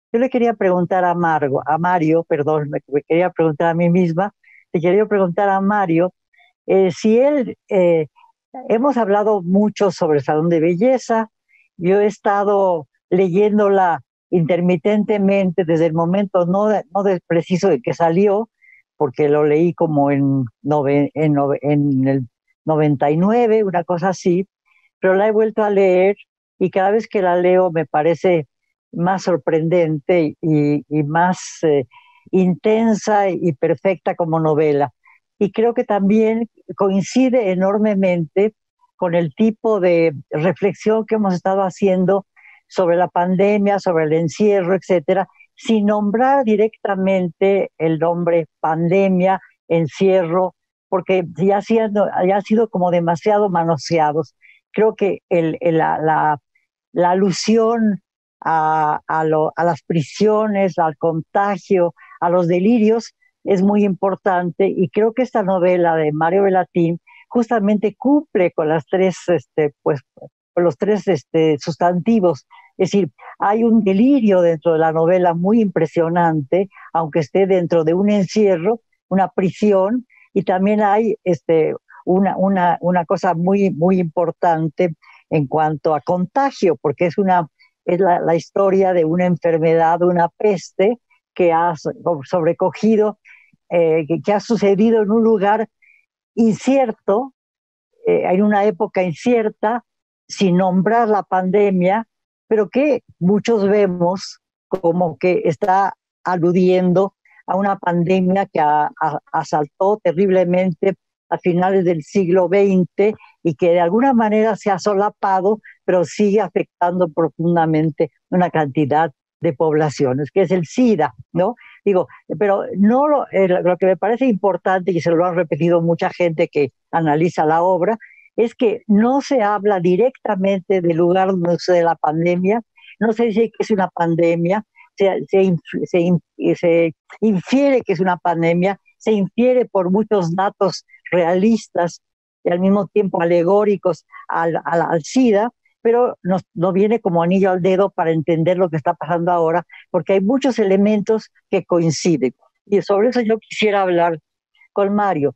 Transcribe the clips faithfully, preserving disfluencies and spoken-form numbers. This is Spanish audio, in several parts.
Yo le quería preguntar a Margo, a Mario, perdón, me, me quería preguntar a mí misma, le quería preguntar a Mario eh, si él, eh, hemos hablado mucho sobre el Salón de Belleza, yo he estado leyéndola intermitentemente desde el momento no, de- no de preciso de que salió, porque lo leí como en, nove- en, nove- en el noventa y nueve, una cosa así, pero la he vuelto a leer y cada vez que la leo me parece más sorprendente y, y más eh, intensa y perfecta como novela. Y creo que también coincide enormemente con el tipo de reflexión que hemos estado haciendo sobre la pandemia, sobre el encierro, etcétera, sin nombrar directamente el nombre pandemia, encierro, porque ya, ha sido, ya ha sido como demasiado manoseados. Creo que el, el, la, la, la, alusión a, a, lo, a, las prisiones, al contagio, a los delirios, es muy importante y creo que esta novela de Mario Bellatín justamente cumple con las tres, este, pues, con los tres este, sustantivos. Es decir, hay un delirio dentro de la novela muy impresionante, aunque esté dentro de un encierro, una prisión, y también hay este, una, una, una cosa muy, muy importante en cuanto a contagio, porque es, una, es la, la historia de una enfermedad, una peste que ha sobrecogido, eh, que, que ha sucedido en un lugar incierto, eh, en una época incierta, sin nombrar la pandemia, pero que muchos vemos como que está aludiendo a una pandemia que a, a, asaltó terriblemente a finales del siglo veinte y que de alguna manera se ha solapado, pero sigue afectando profundamente una cantidad de poblaciones, que es el SIDA, ¿no? Digo, pero no lo, eh, lo que me parece importante, y se lo han repetido mucha gente que analiza la obra, es que no se habla directamente del lugar donde sucede la pandemia, no se dice que es una pandemia, se, se, se, se infiere que es una pandemia, se infiere por muchos datos realistas y al mismo tiempo alegóricos al, al, al SIDA, pero no, no viene como anillo al dedo para entender lo que está pasando ahora, porque hay muchos elementos que coinciden. Y sobre eso yo quisiera hablar con Mario.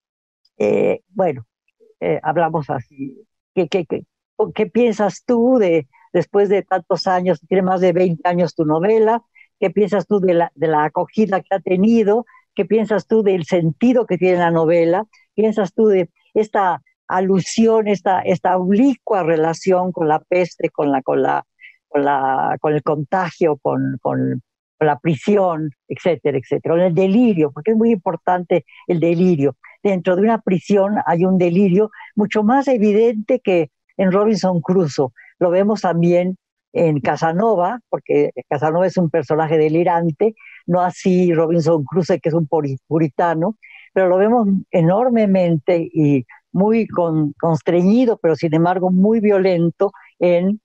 Eh, bueno, eh, hablamos así. ¿Qué, qué, qué, qué piensas tú de, después de tantos años, tiene más de veinte años tu novela? ¿Qué piensas tú de la, de la acogida que ha tenido? ¿Qué piensas tú del sentido que tiene la novela? ¿Qué piensas tú de esta alusión, esta, esta oblicua relación con la peste, con, la, con, la, con, la, con el contagio, con, con, con la prisión, etcétera, etcétera, con el delirio, porque es muy importante el delirio. Dentro de una prisión hay un delirio mucho más evidente que en Robinson Crusoe. Lo vemos también en Casanova, porque Casanova es un personaje delirante, no así Robinson Crusoe, que es un puritano, pero lo vemos enormemente y muy con, constreñido, pero sin embargo muy violento en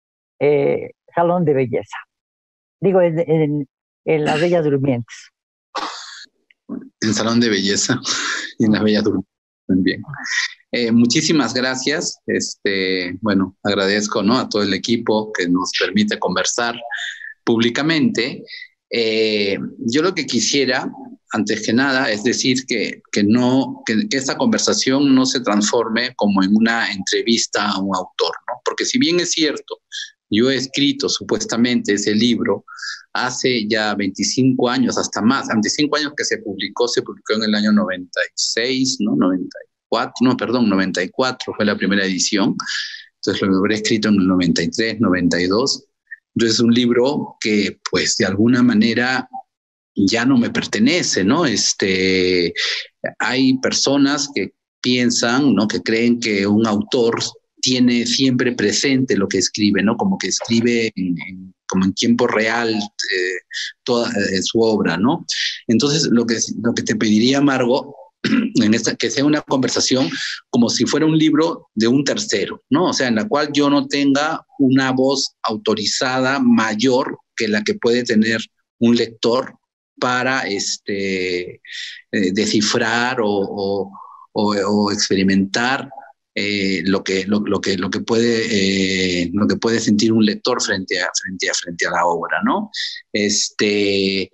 eh, Salón de Belleza. Digo, en, en, en Las Bellas Durmientes. En Salón de Belleza y en Las Bellas Durmientes también. Eh, muchísimas gracias. Este, bueno, agradezco, ¿no?, a todo el equipo que nos permite conversar públicamente. Eh, yo lo que quisiera, antes que nada, es decir que, que, no, que, que esta conversación no se transforme como en una entrevista a un autor, ¿no? Porque si bien es cierto, yo he escrito supuestamente ese libro hace ya veinticinco años, hasta más, veinticinco años que se publicó, se publicó en el año noventa y seis, ¿no? noventa y cuatro, no, perdón, noventa y cuatro fue la primera edición, entonces lo habré escrito en el noventa y tres, noventa y dos. Entonces es un libro que, pues, de alguna manera ya no me pertenece, ¿no? Este, hay personas que piensan, ¿no?, que creen que un autor tiene siempre presente lo que escribe, ¿no? Como que escribe en, en, como en tiempo real eh, toda eh, su obra, ¿no? Entonces, lo que, lo que te pediría, Margo, en esta, que sea una conversación como si fuera un libro de un tercero, ¿no? O sea, en la cual yo no tenga una voz autorizada mayor que la que puede tener un lector para este, eh, descifrar o, o, o, o experimentar eh, lo que lo, lo que lo que puede eh, lo que puede sentir un lector frente a frente a frente a la obra, ¿no? Este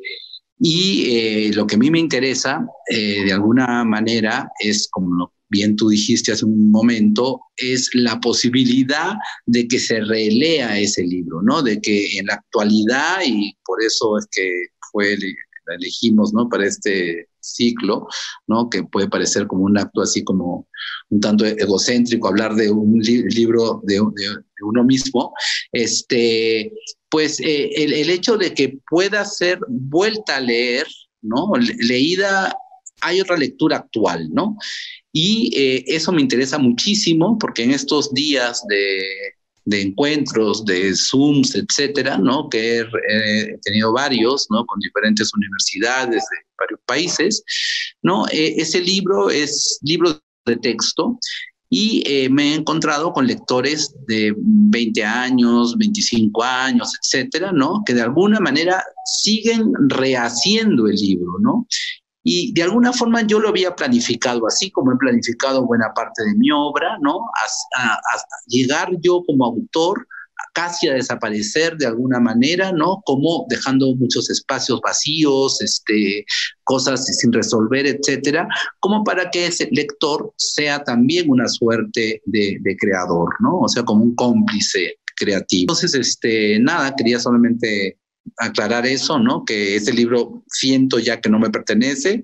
y eh, lo que a mí me interesa eh, de alguna manera es, como lo bien tú dijiste hace un momento, es la posibilidad de que se relea ese libro, ¿no? De que en la actualidad, y por eso es que fue la elegimos, ¿no? Para este ciclo, ¿no? Que puede parecer como un acto así como un tanto egocéntrico, hablar de un li libro de, de, de uno mismo, este, pues eh, el, el hecho de que pueda ser vuelta a leer, ¿no? Le leída, hay otra lectura actual, ¿no? Y eh, eso me interesa muchísimo porque en estos días de, de encuentros, de Zooms, etcétera, ¿no? Que he, he tenido varios, ¿no? Con diferentes universidades de varios países, ¿no? Eh, ese libro es libro de texto y eh, me he encontrado con lectores de veinte años, veinticinco años, etcétera, ¿no? Que de alguna manera siguen rehaciendo el libro, ¿no? Y de alguna forma yo lo había planificado así, como he planificado buena parte de mi obra, ¿no? A, a, a llegar yo como autor casi a desaparecer de alguna manera, ¿no? Como dejando muchos espacios vacíos, este, cosas sin resolver, etcétera, como para que ese lector sea también una suerte de, de creador, ¿no? O sea, como un cómplice creativo. Entonces, este, nada, quería solamente aclarar eso, ¿no? Que ese libro siento ya que no me pertenece.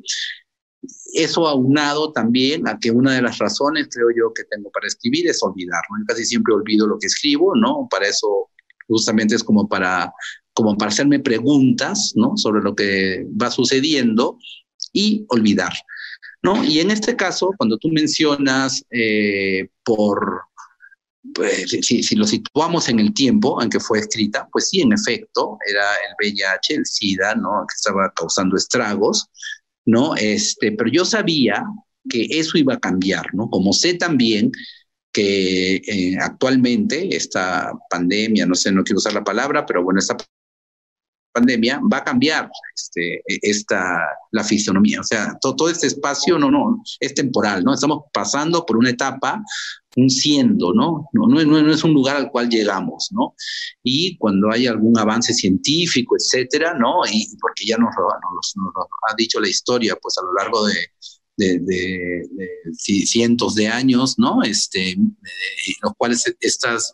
Eso aunado también a que una de las razones, creo yo, que tengo para escribir es olvidar, ¿no? Yo casi siempre olvido lo que escribo, ¿no? Para eso justamente es como para, como para hacerme preguntas, ¿no? Sobre lo que va sucediendo y olvidar, ¿no? Y en este caso, cuando tú mencionas eh, por... Pues, si, si lo situamos en el tiempo en que fue escrita, pues sí, en efecto, era el V I H, el SIDA, ¿no? Que estaba causando estragos, ¿no? Este, pero yo sabía que eso iba a cambiar, ¿no? Como sé también que eh, actualmente esta pandemia, no sé, no quiero usar la palabra, pero bueno, esta pandemia va a cambiar este, esta, la fisonomía, o sea, todo, todo este espacio no, no, es temporal, ¿no? Estamos pasando por una etapa, un siendo, ¿no? No, no, no es un lugar al cual llegamos, ¿no? Y cuando hay algún avance científico, etcétera, ¿no? Y porque ya nos, nos, nos, nos ha dicho la historia, pues a lo largo de, de, de, de cientos de años, ¿no? Este, en los cuales estas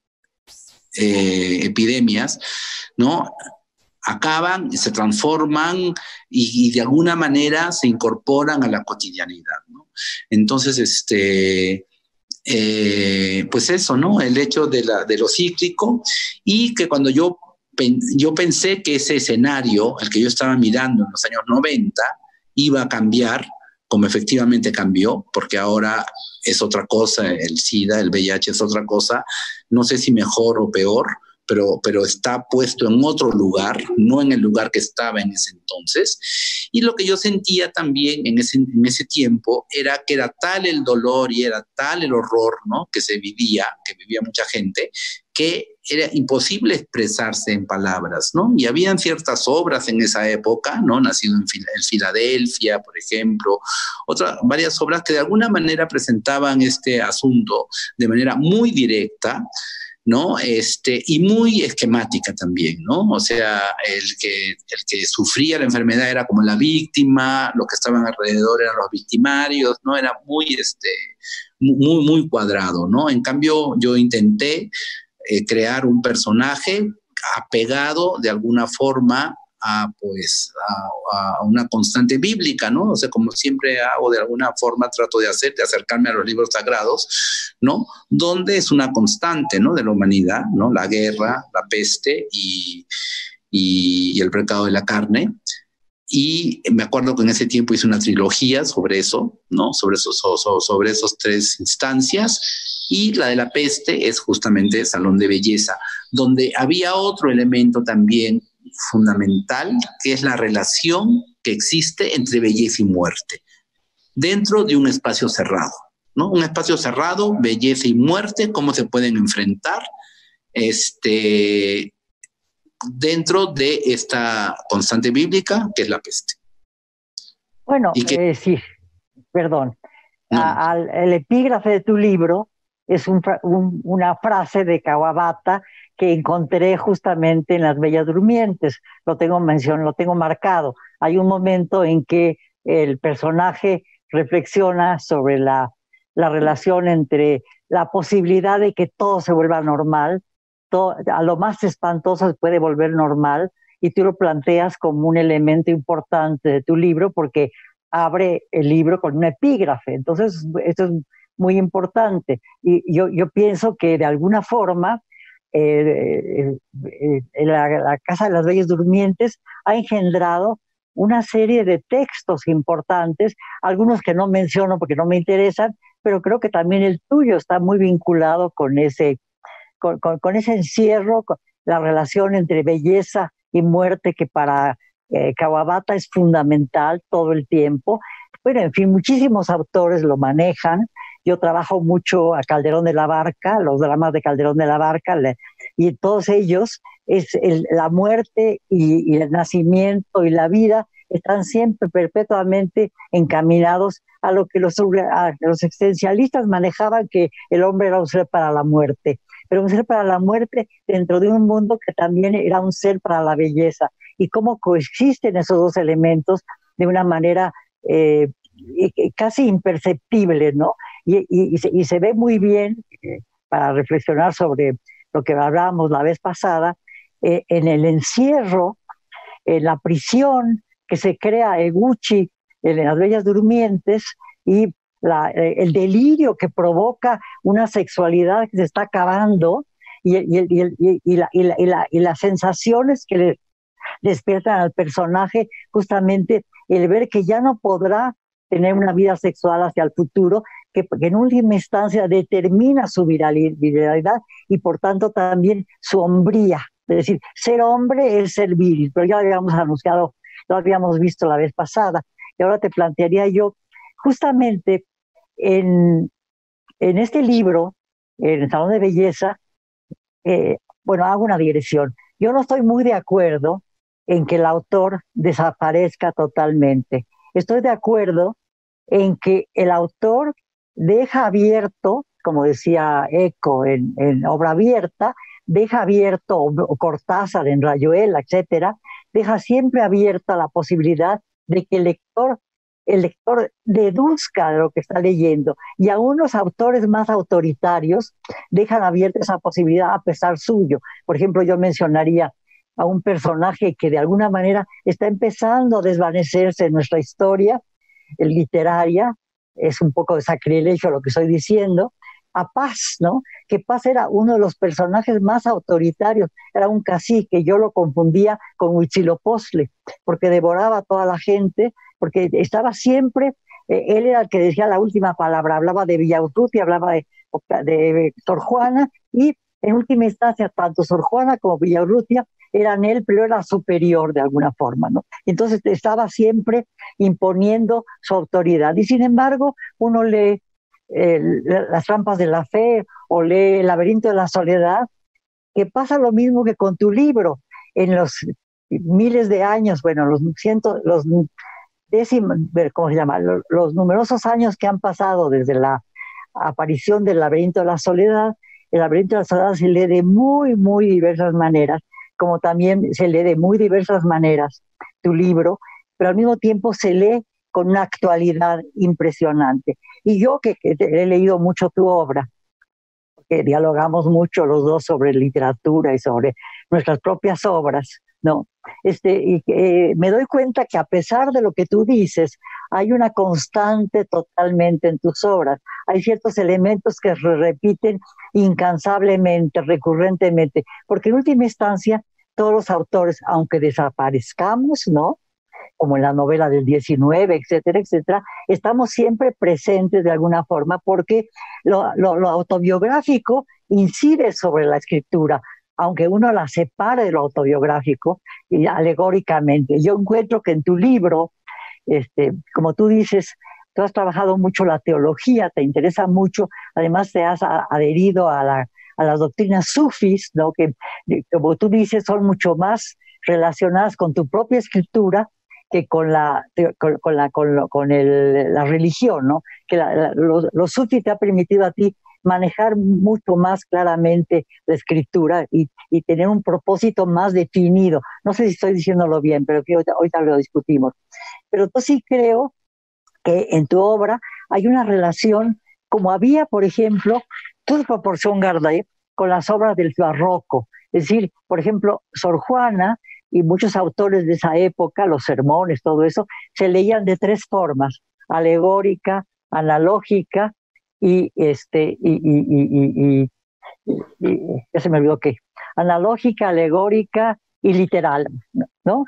eh, epidemias, ¿no? Acaban, se transforman y, y de alguna manera se incorporan a la cotidianidad, ¿no? Entonces, este, eh, pues eso, ¿no? El hecho de, la, de lo cíclico y que cuando yo, yo pensé que ese escenario, el que yo estaba mirando en los años noventa, iba a cambiar, como efectivamente cambió, porque ahora es otra cosa, el SIDA, el V I H es otra cosa, no sé si mejor o peor, Pero, pero está puesto en otro lugar, no en el lugar que estaba en ese entonces. Y lo que yo sentía también en ese, en ese tiempo era que era tal el dolor y era tal el horror, ¿no? Que se vivía, que vivía mucha gente, que era imposible expresarse en palabras, ¿no? Y habían ciertas obras en esa época, ¿no? Nacido en, Fil en Filadelfia, por ejemplo, otras, varias obras que de alguna manera presentaban este asunto de manera muy directa, ¿no? Este, y muy esquemática también, ¿no? O sea, el que, el que sufría la enfermedad era como la víctima, los que estaban alrededor eran los victimarios, ¿no? Era muy, este, muy, muy cuadrado, ¿no? En cambio, yo intenté eh, crear un personaje apegado de alguna forma a, pues, a, a una constante bíblica, ¿no? O sea, como siempre hago, de alguna forma trato de hacer, de acercarme a los libros sagrados, ¿no? Donde es una constante, ¿no? De la humanidad, ¿no? La guerra, la peste y, y, y el pecado de la carne. Y me acuerdo que en ese tiempo hice una trilogía sobre eso, ¿no? Sobre esos, sobre esos tres instancias. Y la de la peste es justamente Salón de Belleza, donde había otro elemento también fundamental, que es la relación que existe entre belleza y muerte, dentro de un espacio cerrado, ¿no? Un espacio cerrado, belleza y muerte, cómo se pueden enfrentar este, dentro de esta constante bíblica que es la peste. Bueno, y que, eh, sí, perdón. No, a- al- el epígrafe de tu libro es un fra- un- una frase de Kawabata que encontré justamente en Las Bellas Durmientes. Lo tengo mencionado, lo tengo marcado. Hay un momento en que el personaje reflexiona sobre la, la relación entre la posibilidad de que todo se vuelva normal, todo, a lo más espantoso se puede volver normal, y tú lo planteas como un elemento importante de tu libro porque abre el libro con un epígrafe. Entonces, esto es muy importante. Y yo, yo pienso que de alguna forma eh, eh, eh, la, la Casa de las Bellas Durmientes ha engendrado una serie de textos importantes, algunos que no menciono porque no me interesan, pero creo que también el tuyo está muy vinculado con ese, con, con, con ese encierro, con la relación entre belleza y muerte que para eh, Kawabata es fundamental todo el tiempo. Bueno, en fin, muchísimos autores lo manejan. Yo trabajo mucho a Calderón de la Barca, los dramas de Calderón de la Barca, le, y todos ellos, es el, la muerte y, y el nacimiento y la vida están siempre perpetuamente encaminados a lo que los, a los existencialistas manejaban, que el hombre era un ser para la muerte, pero un ser para la muerte dentro de un mundo que también era un ser para la belleza, y cómo coexisten esos dos elementos de una manera eh, casi imperceptible, ¿no? Y, y, y, se, y se ve muy bien, eh, para reflexionar sobre lo que hablábamos la vez pasada, eh, en el encierro, en la prisión que se crea Eguchi en Las Bellas Durmientes, y la, eh, el delirio que provoca una sexualidad que se está acabando, y, y, y, y, la, y, la, y, la, y las sensaciones que le despiertan al personaje, justamente el ver que ya no podrá tener una vida sexual hacia el futuro, que, que en última instancia determina su viralidad y por tanto también su hombría. Es decir, ser hombre es ser viril, pero ya lo habíamos anunciado, lo habíamos visto la vez pasada, y ahora te plantearía yo, justamente en, en este libro, en el Salón de Belleza, eh, bueno, hago una digresión. Yo no estoy muy de acuerdo en que el autor desaparezca totalmente. Estoy de acuerdo en que el autor deja abierto, como decía Eco en, en Obra Abierta, deja abierto, o, o Cortázar en Rayuela, etcétera, deja siempre abierta la posibilidad de que el lector, el lector deduzca de lo que está leyendo. Y aún los autores más autoritarios dejan abierta esa posibilidad a pesar suyo. Por ejemplo, yo mencionaría a un personaje que de alguna manera está empezando a desvanecerse en nuestra historia literaria, es un poco de sacrilegio lo que estoy diciendo, a Paz, ¿no? Que Paz era uno de los personajes más autoritarios, era un cacique, yo lo confundía con Huitzilopochtli, porque devoraba a toda la gente, porque estaba siempre, eh, él era el que decía la última palabra, hablaba de Villaurrutia, hablaba de, de Sor Juana, y en última instancia, tanto Sor Juana como Villaurrutia eran él, pero era superior de alguna forma, ¿no? Entonces estaba siempre imponiendo su autoridad. Y sin embargo, uno lee eh, Las trampas de la fe o lee El laberinto de la soledad, que pasa lo mismo que con tu libro. En los miles de años, bueno, los cientos, los décimos, ¿cómo se llama? Los, los numerosos años que han pasado desde la aparición del laberinto de la soledad, el laberinto de la soledad se lee de muy, muy diversas maneras, como también se lee de muy diversas maneras tu libro, pero al mismo tiempo se lee con una actualidad impresionante. Y yo que, que he leído mucho tu obra, que dialogamos mucho los dos sobre literatura y sobre nuestras propias obras, ¿no? Este, y eh, me doy cuenta que a pesar de lo que tú dices, hay una constante totalmente en tus obras. Hay ciertos elementos que se repiten incansablemente, recurrentemente, porque en última instancia, todos los autores, aunque desaparezcamos, ¿no? Como en la novela del diecinueve, etcétera, etcétera, estamos siempre presentes de alguna forma porque lo, lo, lo autobiográfico incide sobre la escritura, aunque uno la separe de lo autobiográfico y alegóricamente. Yo encuentro que en tu libro, este, como tú dices, tú has trabajado mucho la teología, te interesa mucho, además te has adherido a, la, a las doctrinas sufis, ¿no? Que, como tú dices, son mucho más relacionadas con tu propia escritura, que con la con, con la con, lo, con el, la religión, ¿no? Que la, la, los, los sufis te ha permitido a ti manejar mucho más claramente la escritura y, y tener un propósito más definido. No sé si estoy diciéndolo bien, pero que ahorita, ahorita lo discutimos. Pero yo sí creo que en tu obra hay una relación, como había, por ejemplo, tu proporción, Garday, con las obras del barroco. Es decir, por ejemplo, Sor Juana y muchos autores de esa época, los sermones, todo eso, se leían de tres formas: alegórica, analógica y este y, y, y, y, y, y ya se me olvidó qué. Analógica, alegórica y literal, ¿no?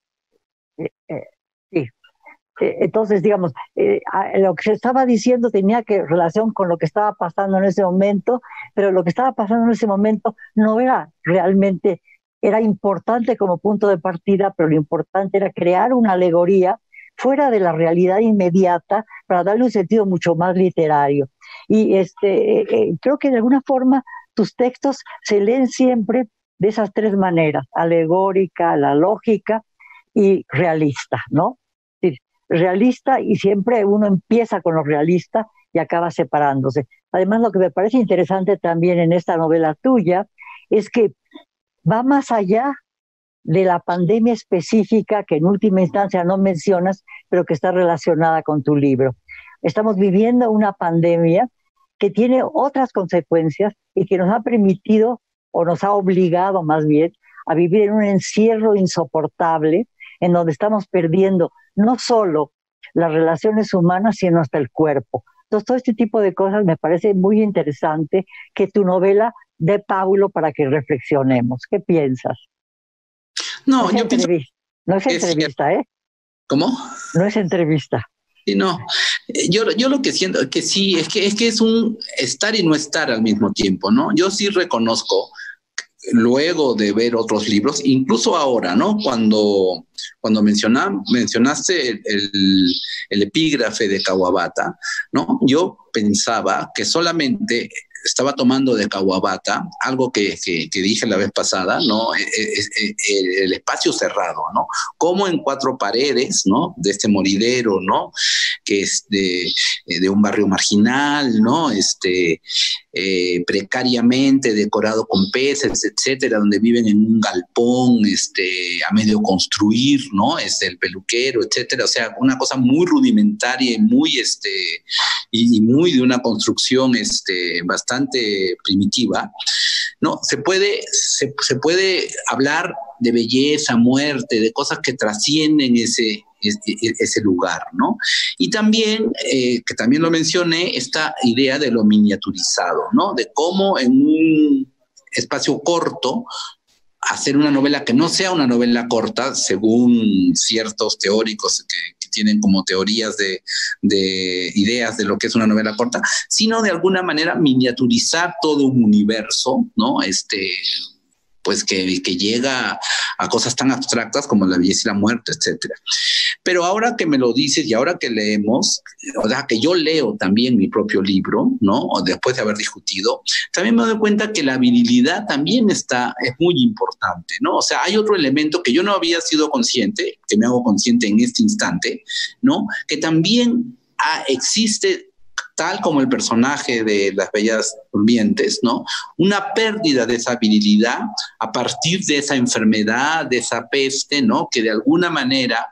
Eh, eh, sí. Entonces, digamos, eh, lo que se estaba diciendo tenía que relación con lo que estaba pasando en ese momento, pero lo que estaba pasando en ese momento no era realmente, era importante como punto de partida, pero lo importante era crear una alegoría fuera de la realidad inmediata para darle un sentido mucho más literario. Y este, eh, eh, creo que de alguna forma tus textos se leen siempre de esas tres maneras: alegórica, la lógica y realista, ¿no? Realista, y siempre uno empieza con lo realista y acaba separándose. Además, lo que me parece interesante también en esta novela tuya es que va más allá de la pandemia específica que en última instancia no mencionas, pero que está relacionada con tu libro. Estamos viviendo una pandemia que tiene otras consecuencias y que nos ha permitido, o nos ha obligado más bien, a vivir en un encierro insoportable, en donde estamos perdiendo no solo las relaciones humanas, sino hasta el cuerpo. Entonces, todo este tipo de cosas me parece muy interesante que tu novela dé pábulo para que reflexionemos. ¿Qué piensas? No, no es yo pienso no es entrevista, es, ¿eh? ¿Cómo? No es entrevista. Sí, no. Yo, yo lo que siento que sí, es que, es que es un estar y no estar al mismo tiempo, ¿no? Yo sí reconozco, luego de ver otros libros, incluso ahora, ¿no? Cuando, cuando menciona, mencionaste el, el, el epígrafe de Kawabata, ¿no? Yo pensaba que solamente estaba tomando de Kawabata algo que, que, que dije la vez pasada, ¿no? El, el, el espacio cerrado, ¿no? Como en cuatro paredes, ¿no? De este moridero, ¿no? Que es de, de un barrio marginal, ¿no? Este, eh, precariamente decorado con peces, etcétera, donde viven en un galpón, este, a medio construir, ¿no? Este, el peluquero, etcétera. O sea, una cosa muy rudimentaria y muy, este, y, y muy de una construcción, este, bastante primitiva, ¿no? Se puede, se, se puede hablar de belleza, muerte, de cosas que trascienden ese, ese, ese lugar, ¿no? Y también, eh, que también lo mencioné, esta idea de lo miniaturizado, ¿no? De cómo en un espacio corto hacer una novela que no sea una novela corta, según ciertos teóricos que, que tienen como teorías de, de ideas de lo que es una novela corta, sino de alguna manera miniaturizar todo un universo, ¿no? Este, pues que, que llega a cosas tan abstractas como la belleza y la muerte, etcétera. Pero ahora que me lo dices y ahora que leemos, o sea, que yo leo también mi propio libro, ¿no? O después de haber discutido, también me doy cuenta que la virilidad también está, es muy importante, ¿no? O sea, hay otro elemento que yo no había sido consciente, que me hago consciente en este instante, ¿no? Que también ah, existe, tal como el personaje de Las Bellas Durmientes, ¿no? Una pérdida de esa virilidad a partir de esa enfermedad, de esa peste, ¿no? Que de alguna manera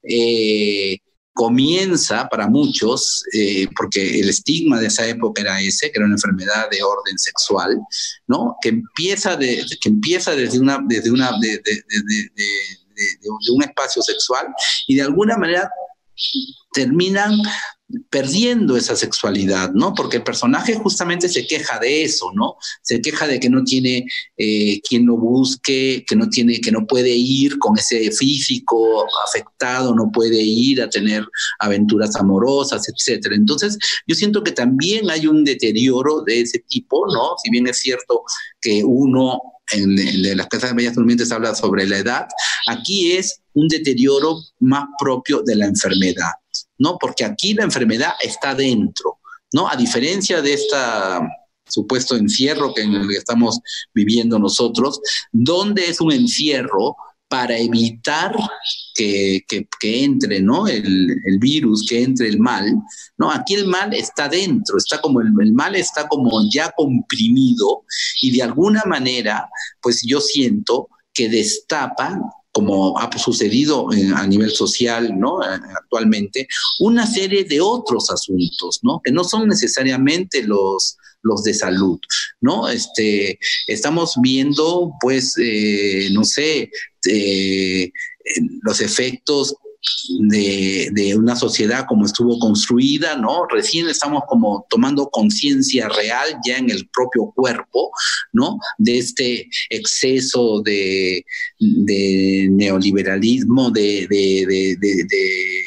eh, comienza para muchos, eh, porque el estigma de esa época era ese, que era una enfermedad de orden sexual, ¿no? Que empieza, de, que empieza desde, una, desde, una, de, de, de, de, de, de, de un espacio sexual y de alguna manera terminan perdiendo esa sexualidad, ¿no? Porque el personaje justamente se queja de eso, ¿no? Se queja de que no tiene eh, quien lo busque, que no tiene, que no puede ir con ese físico afectado, no puede ir a tener aventuras amorosas, etcétera. Entonces, yo siento que también hay un deterioro de ese tipo, ¿no? Si bien es cierto que uno en, en las Casas de Bellas Durmientes habla sobre la edad, aquí es un deterioro más propio de la enfermedad, ¿no? Porque aquí la enfermedad está dentro, ¿no? A diferencia de este supuesto encierro que en el que estamos viviendo nosotros, donde es un encierro para evitar que, que, que entre, ¿no? el, el virus, que entre el mal, ¿no? Aquí el mal está dentro, está como el, el mal está como ya comprimido y de alguna manera, pues yo siento que destapa, como ha sucedido en, a nivel social, ¿no? Actualmente, una serie de otros asuntos, ¿no? Que no son necesariamente los, los de salud, ¿no? Este, estamos viendo, pues, eh, no sé, eh, los efectos de, de una sociedad como estuvo construida, ¿no? Recién estamos como tomando conciencia real ya en el propio cuerpo, ¿no? De este exceso de, de neoliberalismo, de, de, de, de, de,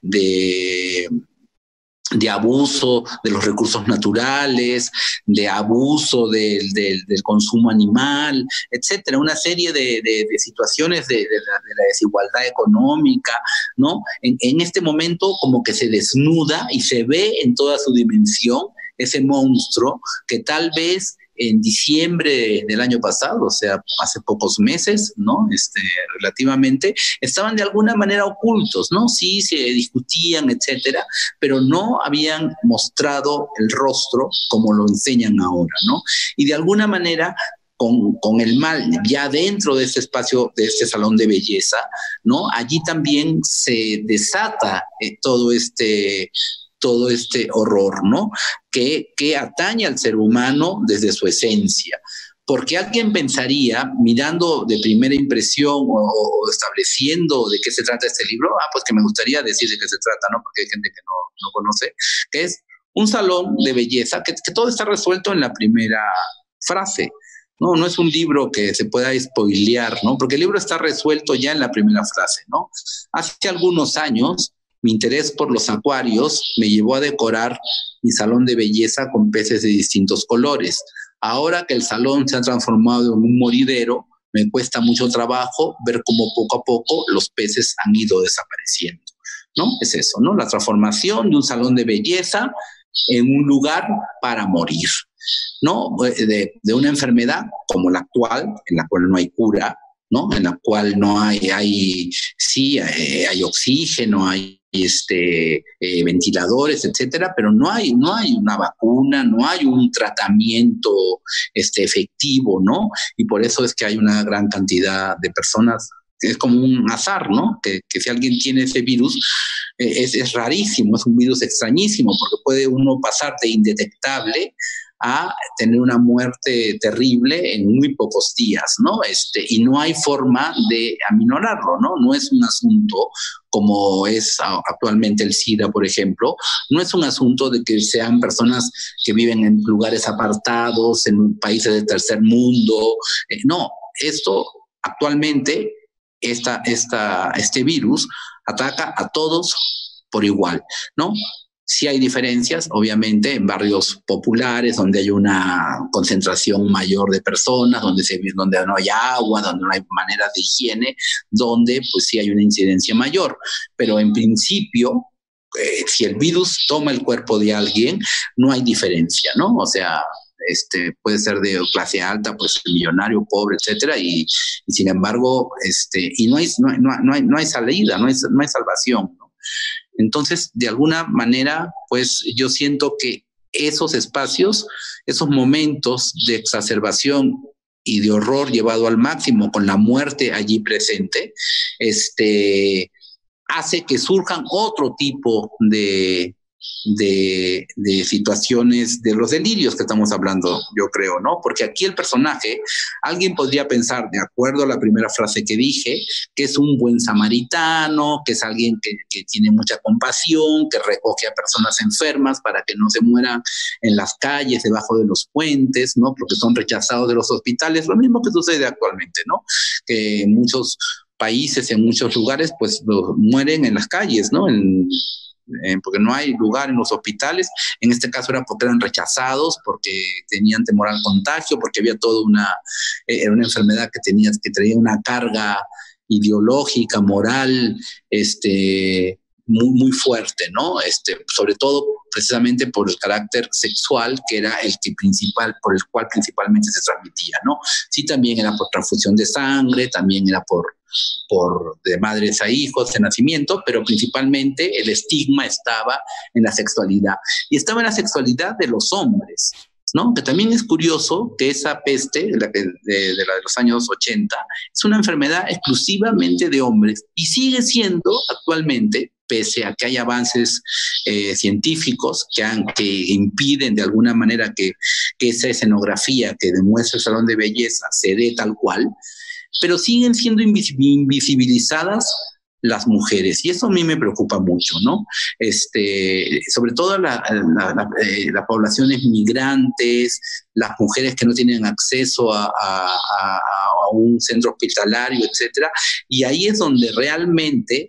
de de abuso de los recursos naturales, de abuso del, del, del consumo animal, etcétera, una serie de, de, de situaciones de, de, la, de la desigualdad económica, ¿no? En, en este momento como que se desnuda y se ve en toda su dimensión ese monstruo que tal vez en diciembre del año pasado, o sea, hace pocos meses, ¿no? Este, relativamente, estaban de alguna manera ocultos, ¿no? Sí, se discutían, etcétera, pero no habían mostrado el rostro como lo enseñan ahora, ¿no? Y de alguna manera, Con, con el mal ya dentro de este espacio, de este salón de belleza, ¿no? Allí también se desata eh, todo este... todo este horror, ¿no? Que, que atañe al ser humano desde su esencia. Porque alguien pensaría, mirando de primera impresión o, o estableciendo de qué se trata este libro, ah, pues que me gustaría decir de qué se trata, ¿no? Porque hay gente que no, no conoce, que es un salón de belleza, que, que todo está resuelto en la primera frase. No, no es un libro que se pueda spoilear, ¿no? Porque el libro está resuelto ya en la primera frase, ¿no? Hace algunos años, mi interés por los acuarios me llevó a decorar mi salón de belleza con peces de distintos colores. Ahora que el salón se ha transformado en un moridero, me cuesta mucho trabajo ver cómo poco a poco los peces han ido desapareciendo, ¿no? Es eso, ¿no? La transformación de un salón de belleza en un lugar para morir, ¿no? De, de una enfermedad como la actual, en la cual no hay cura, ¿no? En la cual no hay, hay sí, hay, hay oxígeno, hay este, eh, ventiladores, etcétera, pero no hay, no hay una vacuna, no hay un tratamiento este, efectivo, ¿no? Y por eso es que hay una gran cantidad de personas, es como un azar, ¿no? Que, que si alguien tiene ese virus, eh, es, es rarísimo, es un virus extrañísimo, porque puede uno pasar de indetectable a tener una muerte terrible en muy pocos días, ¿no? Este, y no hay forma de aminorarlo, ¿no? No es un asunto como es actualmente el SIDA, por ejemplo, no es un asunto de que sean personas que viven en lugares apartados, en países de tercer mundo, eh, no, esto actualmente, esta, esta, este virus ataca a todos por igual, ¿no? Sí hay diferencias, obviamente, en barrios populares donde hay una concentración mayor de personas, donde, se, donde no hay agua, donde no hay maneras de higiene, donde pues sí hay una incidencia mayor. Pero en principio, eh, si el virus toma el cuerpo de alguien, no hay diferencia, ¿no? O sea, este, puede ser de clase alta, pues millonario, pobre, etcétera, y, y sin embargo, este, y no hay, no, no, no hay, no hay salida, no hay, no hay salvación, ¿no? Entonces, de alguna manera, pues yo siento que esos espacios, esos momentos de exacerbación y de horror llevado al máximo con la muerte allí presente, este, hace que surjan otro tipo de, de, de situaciones, de los delirios que estamos hablando, yo creo, ¿no? Porque aquí el personaje, alguien podría pensar, de acuerdo a la primera frase que dije, que es un buen samaritano, que es alguien que, que tiene mucha compasión, que recoge a personas enfermas para que no se mueran en las calles, debajo de los puentes, ¿no? Porque son rechazados de los hospitales, lo mismo que sucede actualmente, ¿no? Que en muchos países, en muchos lugares, pues mueren en las calles, ¿no? En, Eh, porque no hay lugar en los hospitales. En este caso era porque eran rechazados, porque tenían temor al contagio, porque había toda una, eh, era una enfermedad que tenía, que traía una carga ideológica, moral, este, muy, muy fuerte, ¿no? Este, sobre todo precisamente por el carácter sexual que era el que principal, por el cual principalmente se transmitía, ¿no? Sí, también era por transfusión de sangre, también era por, por de madres a hijos, de nacimiento, pero principalmente el estigma estaba en la sexualidad. Y estaba en la sexualidad de los hombres, ¿no? Que también es curioso que esa peste, la que, de, de la de los años ochenta, es una enfermedad exclusivamente de hombres y sigue siendo actualmente, pese a que hay avances eh, científicos que, han, que impiden de alguna manera que, que esa escenografía que demuestra el salón de belleza se dé tal cual, pero siguen siendo invisibilizadas las mujeres, y eso a mí me preocupa mucho, ¿no? Este, sobre todo la, la, la, eh, las poblaciones migrantes, las mujeres que no tienen acceso a, a, a, a un centro hospitalario, etcétera, y ahí es donde realmente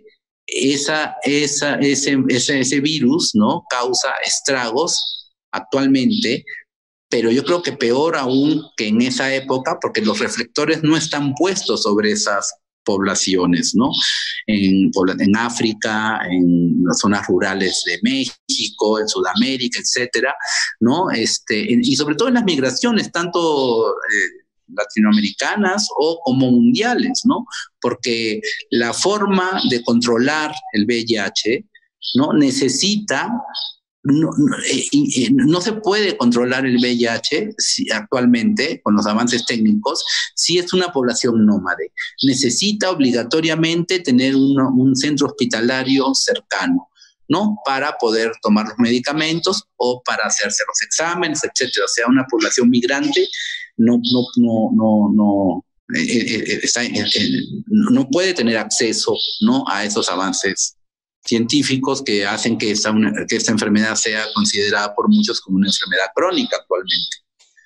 esa, esa, ese, ese, ese virus, ¿no?, causa estragos actualmente. Pero yo creo que peor aún que en esa época, porque los reflectores no están puestos sobre esas poblaciones, ¿no? En, en África, en las zonas rurales de México, en Sudamérica, etcétera, ¿no? Este, y sobre todo en las migraciones, tanto eh, latinoamericanas o como mundiales, ¿no? Porque la forma de controlar el V I H, ¿no?, necesita... No, no, eh, eh, no se puede controlar el V I H si, actualmente con los avances técnicos si es una población nómade. Necesita obligatoriamente tener uno, un centro hospitalario cercano, ¿no?, para poder tomar los medicamentos o para hacerse los exámenes, etcétera. O sea, una población migrante no, no, no, no, no, eh, eh, está, eh, eh, no puede tener acceso, ¿no?, a esos avances científicos que hacen que esta, una, que esta enfermedad sea considerada por muchos como una enfermedad crónica actualmente.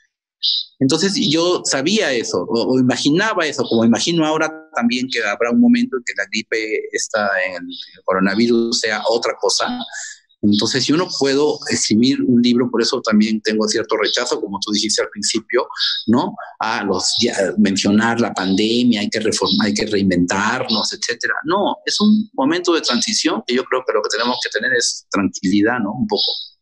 Entonces yo sabía eso, o, o imaginaba eso, como imagino ahora también que habrá un momento en que la gripe, esta, en el coronavirus, sea otra cosa. Entonces yo no puedo escribir un libro, por eso también tengo cierto rechazo, como tú dijiste al principio, ¿no?, a los, ya, mencionar la pandemia, hay que reformar, hay que reinventarnos, etcétera. No, es un momento de transición que yo creo que lo que tenemos que tener es tranquilidad, ¿no?, un poco.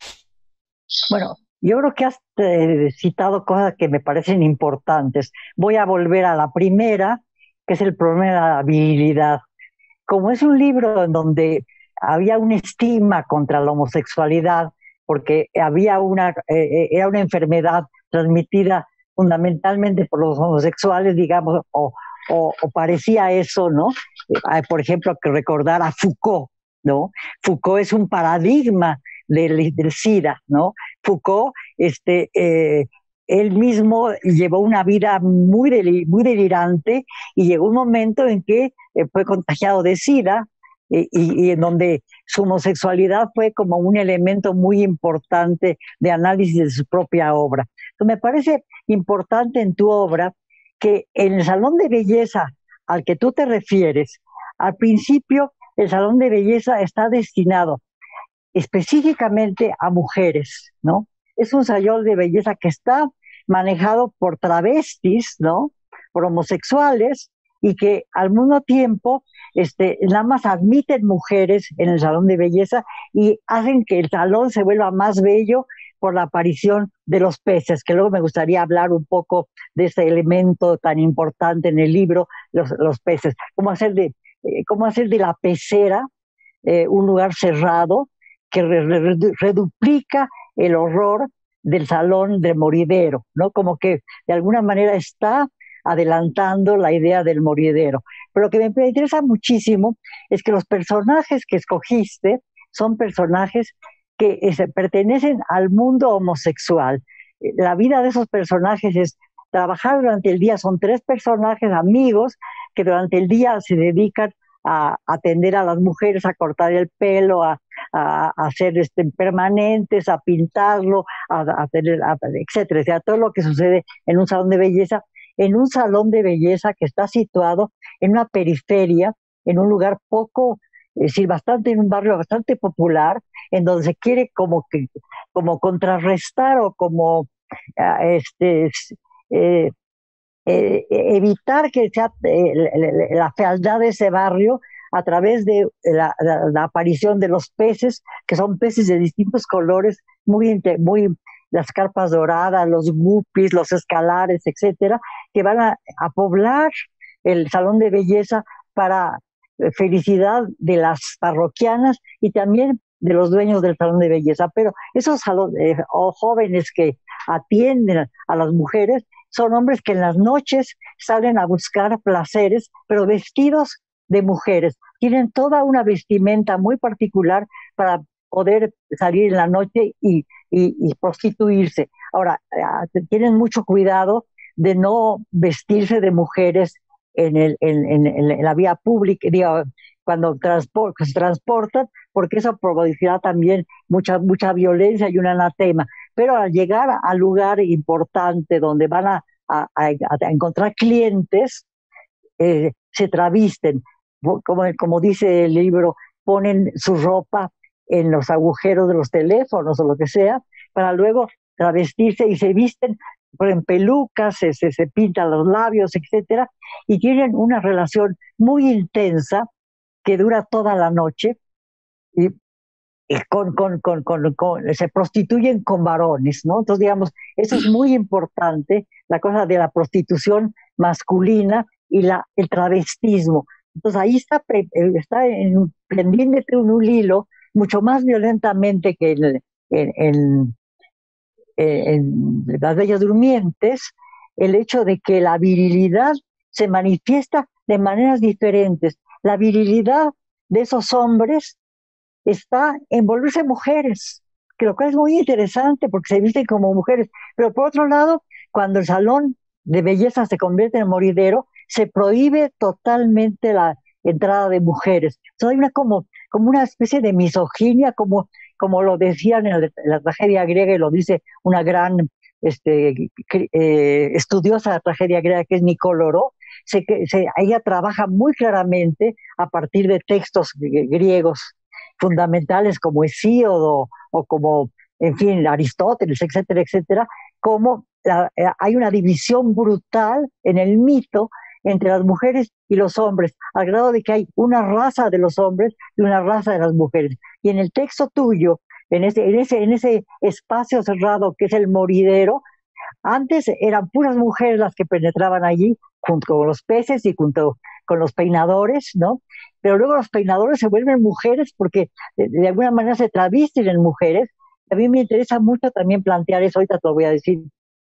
Bueno, yo creo que has eh, citado cosas que me parecen importantes. Voy a volver a la primera, que es el problema de la virilidad. Como es un libro en donde había un estigma contra la homosexualidad, porque había una, eh, era una enfermedad transmitida fundamentalmente por los homosexuales, digamos, o, o, o parecía eso, ¿no? Eh, por ejemplo, que recordar a Foucault, ¿no? Foucault es un paradigma del, del SIDA, ¿no? Foucault, este, eh, él mismo llevó una vida muy, del, muy delirante y llegó un momento en que eh, fue contagiado de SIDA, Y, y, y en donde su homosexualidad fue como un elemento muy importante de análisis de su propia obra. Entonces me parece importante en tu obra que en el salón de belleza al que tú te refieres, al principio el salón de belleza está destinado específicamente a mujeres, ¿no? Es un salón de belleza que está manejado por travestis, ¿no?, por homosexuales, y que al mismo tiempo este, nada más admiten mujeres en el salón de belleza y hacen que el salón se vuelva más bello por la aparición de los peces, que luego me gustaría hablar un poco de ese elemento tan importante en el libro, los, los peces, cómo hacer de, eh, cómo hacer de la pecera eh, un lugar cerrado que re, re, reduplica el horror del salón de moridero, ¿no? Como que de alguna manera está adelantando la idea del moridero. Pero lo que me interesa muchísimo es que los personajes que escogiste son personajes que es, pertenecen al mundo homosexual. La vida de esos personajes es trabajar durante el día, son tres personajes amigos que durante el día se dedican a atender a las mujeres, a cortar el pelo, a, a, a hacer este, permanentes, a pintarlo, a, a tener, a, etcétera, o sea, todo lo que sucede en un salón de belleza, en un salón de belleza que está situado en una periferia, en un lugar poco, es decir, bastante, en un barrio bastante popular, en donde se quiere como que, como contrarrestar o como uh, este, eh, eh, evitar que sea eh, la fealdad de ese barrio a través de la, la, la aparición de los peces, que son peces de distintos colores, muy, muy las carpas doradas, los guppies, los escalares, etcétera, que van a, a poblar el salón de belleza para felicidad de las parroquianas y también de los dueños del salón de belleza. Pero esos salón, eh, o jóvenes que atienden a las mujeres son hombres que en las noches salen a buscar placeres, pero vestidos de mujeres. Tienen toda una vestimenta muy particular para poder salir en la noche y, y, y prostituirse. Ahora, eh, tienen mucho cuidado de no vestirse de mujeres en, el, en, en, en la vía pública, digo, cuando transport, se transportan, porque eso producirá también mucha, mucha violencia y un anatema. Pero al llegar al lugar importante donde van a, a, a, a encontrar clientes, eh, se travisten, como, como dice el libro, ponen su ropa en los agujeros de los teléfonos o lo que sea, para luego travestirse y se visten en pelucas, se, se, se pintan los labios, etcétera, y tienen una relación muy intensa que dura toda la noche y, y con, con, con, con, con, se prostituyen con varones, ¿no? Entonces, digamos, eso es muy importante, la cosa de la prostitución masculina y la, el travestismo. Entonces, ahí está, está en, pendiente en un hilo mucho más violentamente que en, en, en, en Las Bellas Durmientes, el hecho de que la virilidad se manifiesta de maneras diferentes. La virilidad de esos hombres está en volverse mujeres, que lo cual es muy interesante porque se visten como mujeres. Pero por otro lado, cuando el salón de belleza se convierte en moridero, se prohíbe totalmente la entrada de mujeres. Entonces hay una como, como una especie de misoginia, como, como lo decían en la, en la tragedia griega, y lo dice una gran este, eh, estudiosa de la tragedia griega que es Nicoloro. Se, se, ella trabaja muy claramente a partir de textos griegos fundamentales como Hesíodo o como, en fin, Aristóteles, etcétera, etcétera, como la, hay una división brutal en el mito entre las mujeres y los hombres, al grado de que hay una raza de los hombres y una raza de las mujeres. Y en el texto tuyo, en ese, en ese, en ese espacio cerrado que es el moridero, antes eran puras mujeres las que penetraban allí, junto con los peces y junto con los peinadores, ¿no? Pero luego los peinadores se vuelven mujeres porque de, de alguna manera se travisten en mujeres. A mí me interesa mucho también plantear eso, ahorita te lo voy a decir.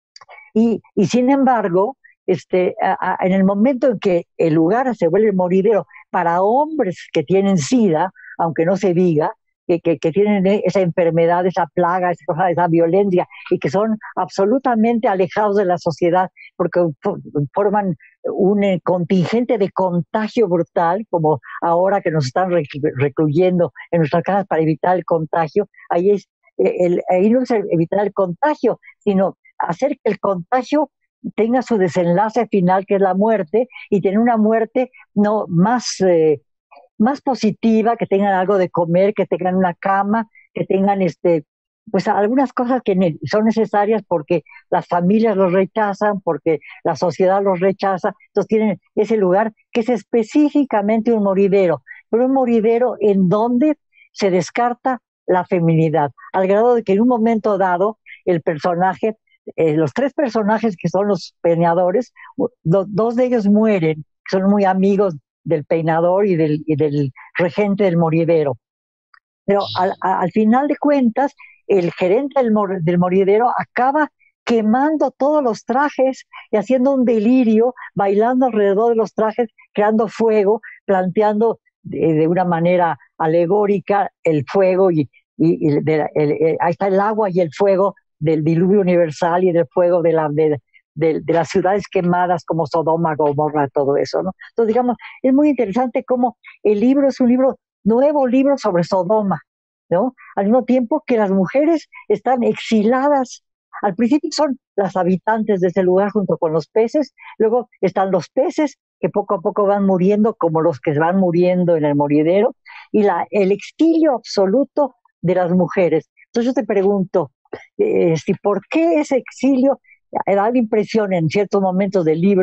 Y, y sin embargo, este, a, a, en el momento en que el lugar se vuelve moridero para hombres que tienen SIDA, aunque no se diga, que, que, que tienen esa enfermedad, esa plaga, esa, cosa, esa violencia, y que son absolutamente alejados de la sociedad porque forman un contingente de contagio brutal, como ahora que nos están recluyendo en nuestras casas para evitar el contagio. Ahí, es, el, ahí no es evitar el contagio, sino hacer que el contagio tenga su desenlace final, que es la muerte, y tener una muerte no más... Eh, más positiva, que tengan algo de comer, que tengan una cama, que tengan este, pues algunas cosas que ne- son necesarias porque las familias los rechazan, porque la sociedad los rechaza, entonces tienen ese lugar que es específicamente un moridero, pero un moridero en donde se descarta la feminidad, al grado de que en un momento dado el personaje, eh, los tres personajes que son los peinadores, do, dos de ellos mueren, son muy amigos del peinador y del, y del regente del moridero. Pero al, al final de cuentas, el gerente del, mor, del moridero acaba quemando todos los trajes y haciendo un delirio, bailando alrededor de los trajes, creando fuego, planteando de, de una manera alegórica el fuego y, y, y de, el, el, ahí está el agua y el fuego del diluvio universal y del fuego de la... De, De, de las ciudades quemadas como Sodoma, Gomorra, todo eso, ¿no? Entonces, digamos, es muy interesante cómo el libro es un libro, nuevo libro sobre Sodoma, ¿no? Al mismo tiempo que las mujeres están exiladas. Al principio son las habitantes de ese lugar junto con los peces, luego están los peces que poco a poco van muriendo como los que van muriendo en el moridero, y la, el exilio absoluto de las mujeres. Entonces yo te pregunto, eh, si ¿por qué ese exilio? Da la impresión en ciertos momentos del libro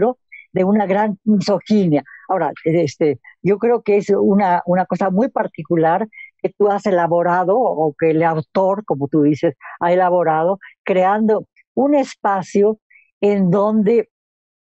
de una gran misoginia. Ahora, este, yo creo que es una, una cosa muy particular que tú has elaborado, o que el autor, como tú dices, ha elaborado, creando un espacio en donde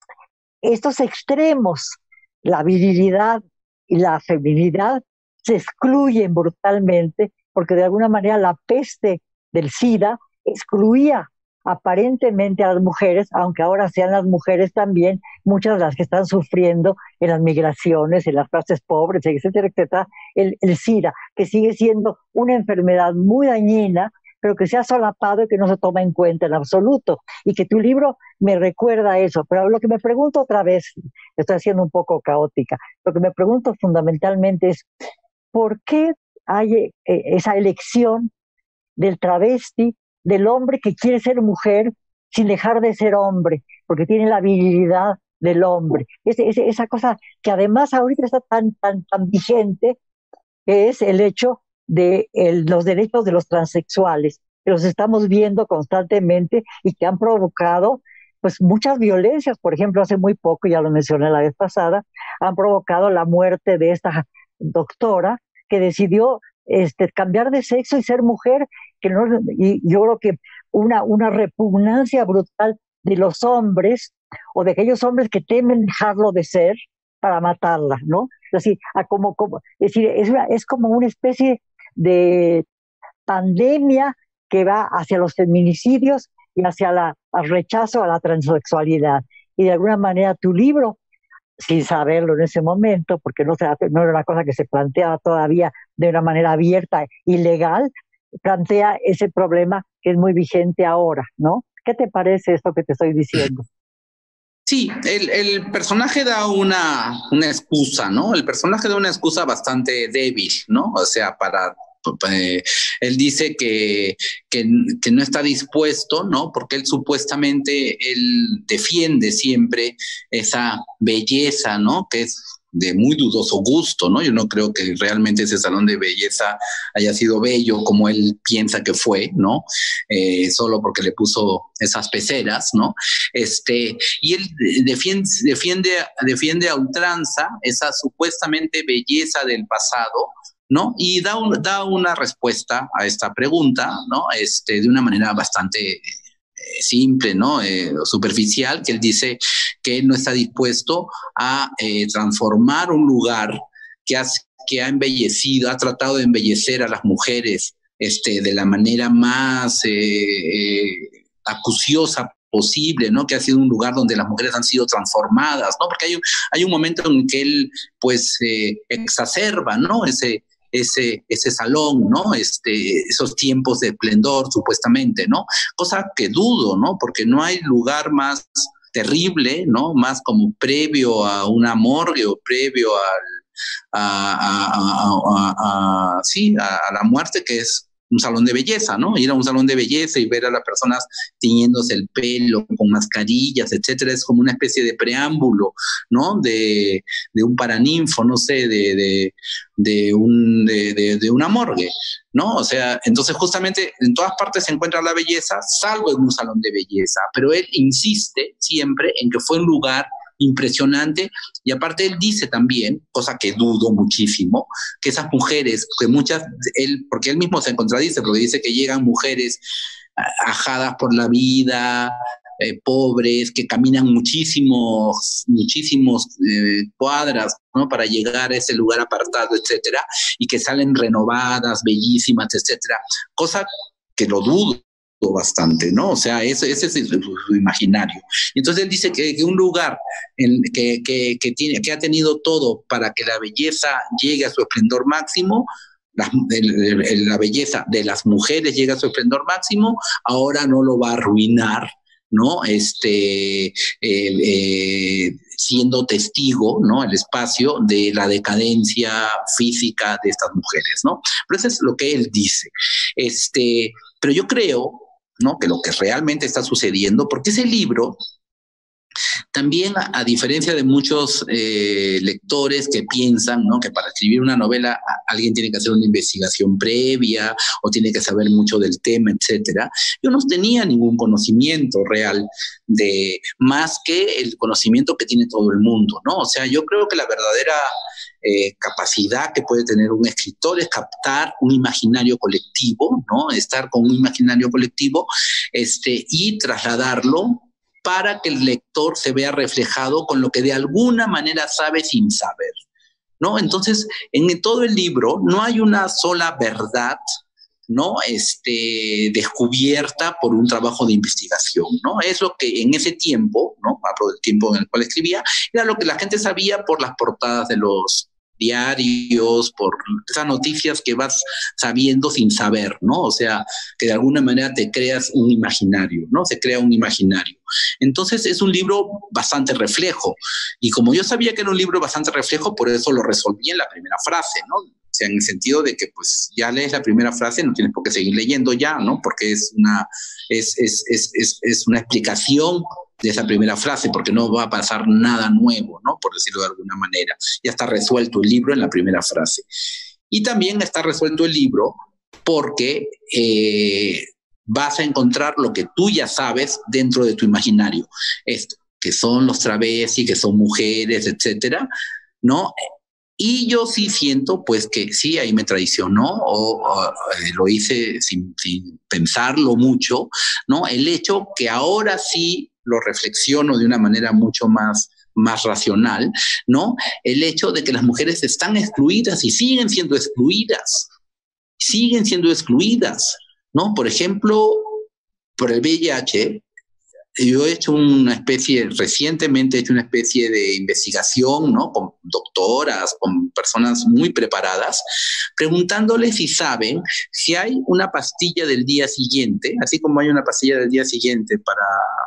estos extremos, la virilidad y la feminidad, se excluyen brutalmente, porque de alguna manera la peste del SIDA excluía aparentemente a las mujeres, aunque ahora sean las mujeres también, muchas de las que están sufriendo en las migraciones, en las clases pobres, etcétera, etcétera, el, el SIDA, que sigue siendo una enfermedad muy dañina, pero que se ha solapado y que no se toma en cuenta en absoluto. Y que tu libro me recuerda eso. Pero lo que me pregunto otra vez, estoy haciendo un poco caótica, lo que me pregunto fundamentalmente es, ¿por qué hay eh, esa elección del travesti, del hombre que quiere ser mujer sin dejar de ser hombre, porque tiene la virilidad del hombre? Es, es, esa cosa que además ahorita está tan, tan, tan vigente, que es el hecho de el, los derechos de los transexuales, que los estamos viendo constantemente y que han provocado pues muchas violencias. Por ejemplo, hace muy poco, ya lo mencioné la vez pasada, han provocado la muerte de esta doctora que decidió este, cambiar de sexo y ser mujer, que no, y yo creo que una, una repugnancia brutal de los hombres, o de aquellos hombres que temen dejarlo de ser para matarla, ¿no? Es decir, a como, como, es, decir es, una, es como una especie de pandemia que va hacia los feminicidios y hacia la, el rechazo a la transexualidad. Y de alguna manera tu libro, sin saberlo en ese momento, porque no, se, no era una cosa que se planteaba todavía de una manera abierta y legal, plantea ese problema que es muy vigente ahora, ¿no? ¿Qué te parece esto que te estoy diciendo? Sí, el, el personaje da una, una excusa, ¿no? El personaje da una excusa bastante débil, ¿no? O sea, para... Eh, él dice que, que, que no está dispuesto, ¿no? Porque él supuestamente, él defiende siempre esa belleza, ¿no? Que es de muy dudoso gusto, ¿no? Yo no creo que realmente ese salón de belleza haya sido bello como él piensa que fue, ¿no? Eh, solo porque le puso esas peceras, ¿no? Este, y él defiende, defiende, defiende a ultranza esa supuestamente belleza del pasado, ¿no? Y da, un, da una respuesta a esta pregunta, ¿no? Este, de una manera bastante eh, simple, ¿no? Eh, superficial, que él dice que él no está dispuesto a eh, transformar un lugar que, has, que ha embellecido, ha tratado de embellecer a las mujeres este, de la manera más eh, eh, acuciosa posible, ¿no? Que ha sido un lugar donde las mujeres han sido transformadas, ¿no? Porque hay un, hay un momento en que él, pues, eh, exacerba, ¿no? Ese, ese, ese salón, ¿no? Este, esos tiempos de esplendor, supuestamente, ¿no? Cosa que dudo, ¿no? Porque no hay lugar más terrible, ¿no? Más como previo a una morgue o previo al, a, a, a, a, a, sí, a, a la muerte, que es un salón de belleza, ¿no? Ir a un salón de belleza y ver a las personas tiñéndose el pelo con mascarillas, etcétera, es como una especie de preámbulo, ¿no? De, de un paraninfo, no sé, de, de, de, un, de, de, de una morgue, ¿no? O sea, entonces justamente en todas partes se encuentra la belleza, salvo en un salón de belleza, pero él insiste siempre en que fue un lugar impresionante, y aparte él dice también, cosa que dudo muchísimo, que esas mujeres, que muchas, él, porque él mismo se contradice, porque dice que llegan mujeres ajadas por la vida, eh, pobres, que caminan muchísimos, muchísimos eh, cuadras, ¿no? Para llegar a ese lugar apartado, etcétera, y que salen renovadas, bellísimas, etcétera, cosa que lo dudo bastante, ¿no? O sea, ese, ese es su, su imaginario. Entonces él dice que, que un lugar en, que, que, que, tiene, que ha tenido todo para que la belleza llegue a su esplendor máximo, la, el, el, la belleza de las mujeres llega a su esplendor máximo, ahora no lo va a arruinar, ¿no? Este, eh, eh, siendo testigo, ¿no? El espacio de la decadencia física de estas mujeres, ¿no? Pero eso es lo que él dice. Este, pero yo creo, ¿no? Que lo que realmente está sucediendo, porque ese libro También, a, a diferencia de muchos eh, lectores que piensan, ¿no?, que para escribir una novela a, alguien tiene que hacer una investigación previa o tiene que saber mucho del tema, etcétera, yo no tenía ningún conocimiento real de más que el conocimiento que tiene todo el mundo, ¿no? O sea, yo creo que la verdadera eh, capacidad que puede tener un escritor es captar un imaginario colectivo, ¿no? Estar con un imaginario colectivo este, y trasladarlo para que el lector se vea reflejado con lo que de alguna manera sabe sin saber, ¿no? Entonces, en todo el libro no hay una sola verdad, ¿no?, este, descubierta por un trabajo de investigación, ¿no? Es lo que en ese tiempo, ¿no?, hablo del tiempo en el cual escribía, era lo que la gente sabía por las portadas de los diarios, por esas noticias que vas sabiendo sin saber, ¿no? O sea, que de alguna manera te creas un imaginario, ¿no? Se crea un imaginario. Entonces es un libro bastante reflejo. Y como yo sabía que era un libro bastante reflejo, por eso lo resolví en la primera frase, ¿no? O sea, en el sentido de que pues ya lees la primera frase, no tienes por qué seguir leyendo ya, ¿no? Porque es una, es, es, es, es, es una explicación de esa primera frase, porque no va a pasar nada nuevo, ¿no?, por decirlo de alguna manera. Ya está resuelto el libro en la primera frase. Y también está resuelto el libro porque eh, vas a encontrar lo que tú ya sabes dentro de tu imaginario. Esto, que son los travestis, que son mujeres, etcétera, ¿no? Y yo sí siento, pues, que sí, ahí me traicionó o, o eh, lo hice sin, sin pensarlo mucho, ¿no? El hecho que ahora sí lo reflexiono de una manera mucho más, más racional, ¿no? El hecho de que las mujeres están excluidas y siguen siendo excluidas, siguen siendo excluidas, ¿no? Por ejemplo, por el V I H, yo he hecho una especie, recientemente he hecho una especie de investigación, ¿no?, con doctoras, con personas muy preparadas, preguntándoles si saben si hay una pastilla del día siguiente, así como hay una pastilla del día siguiente para...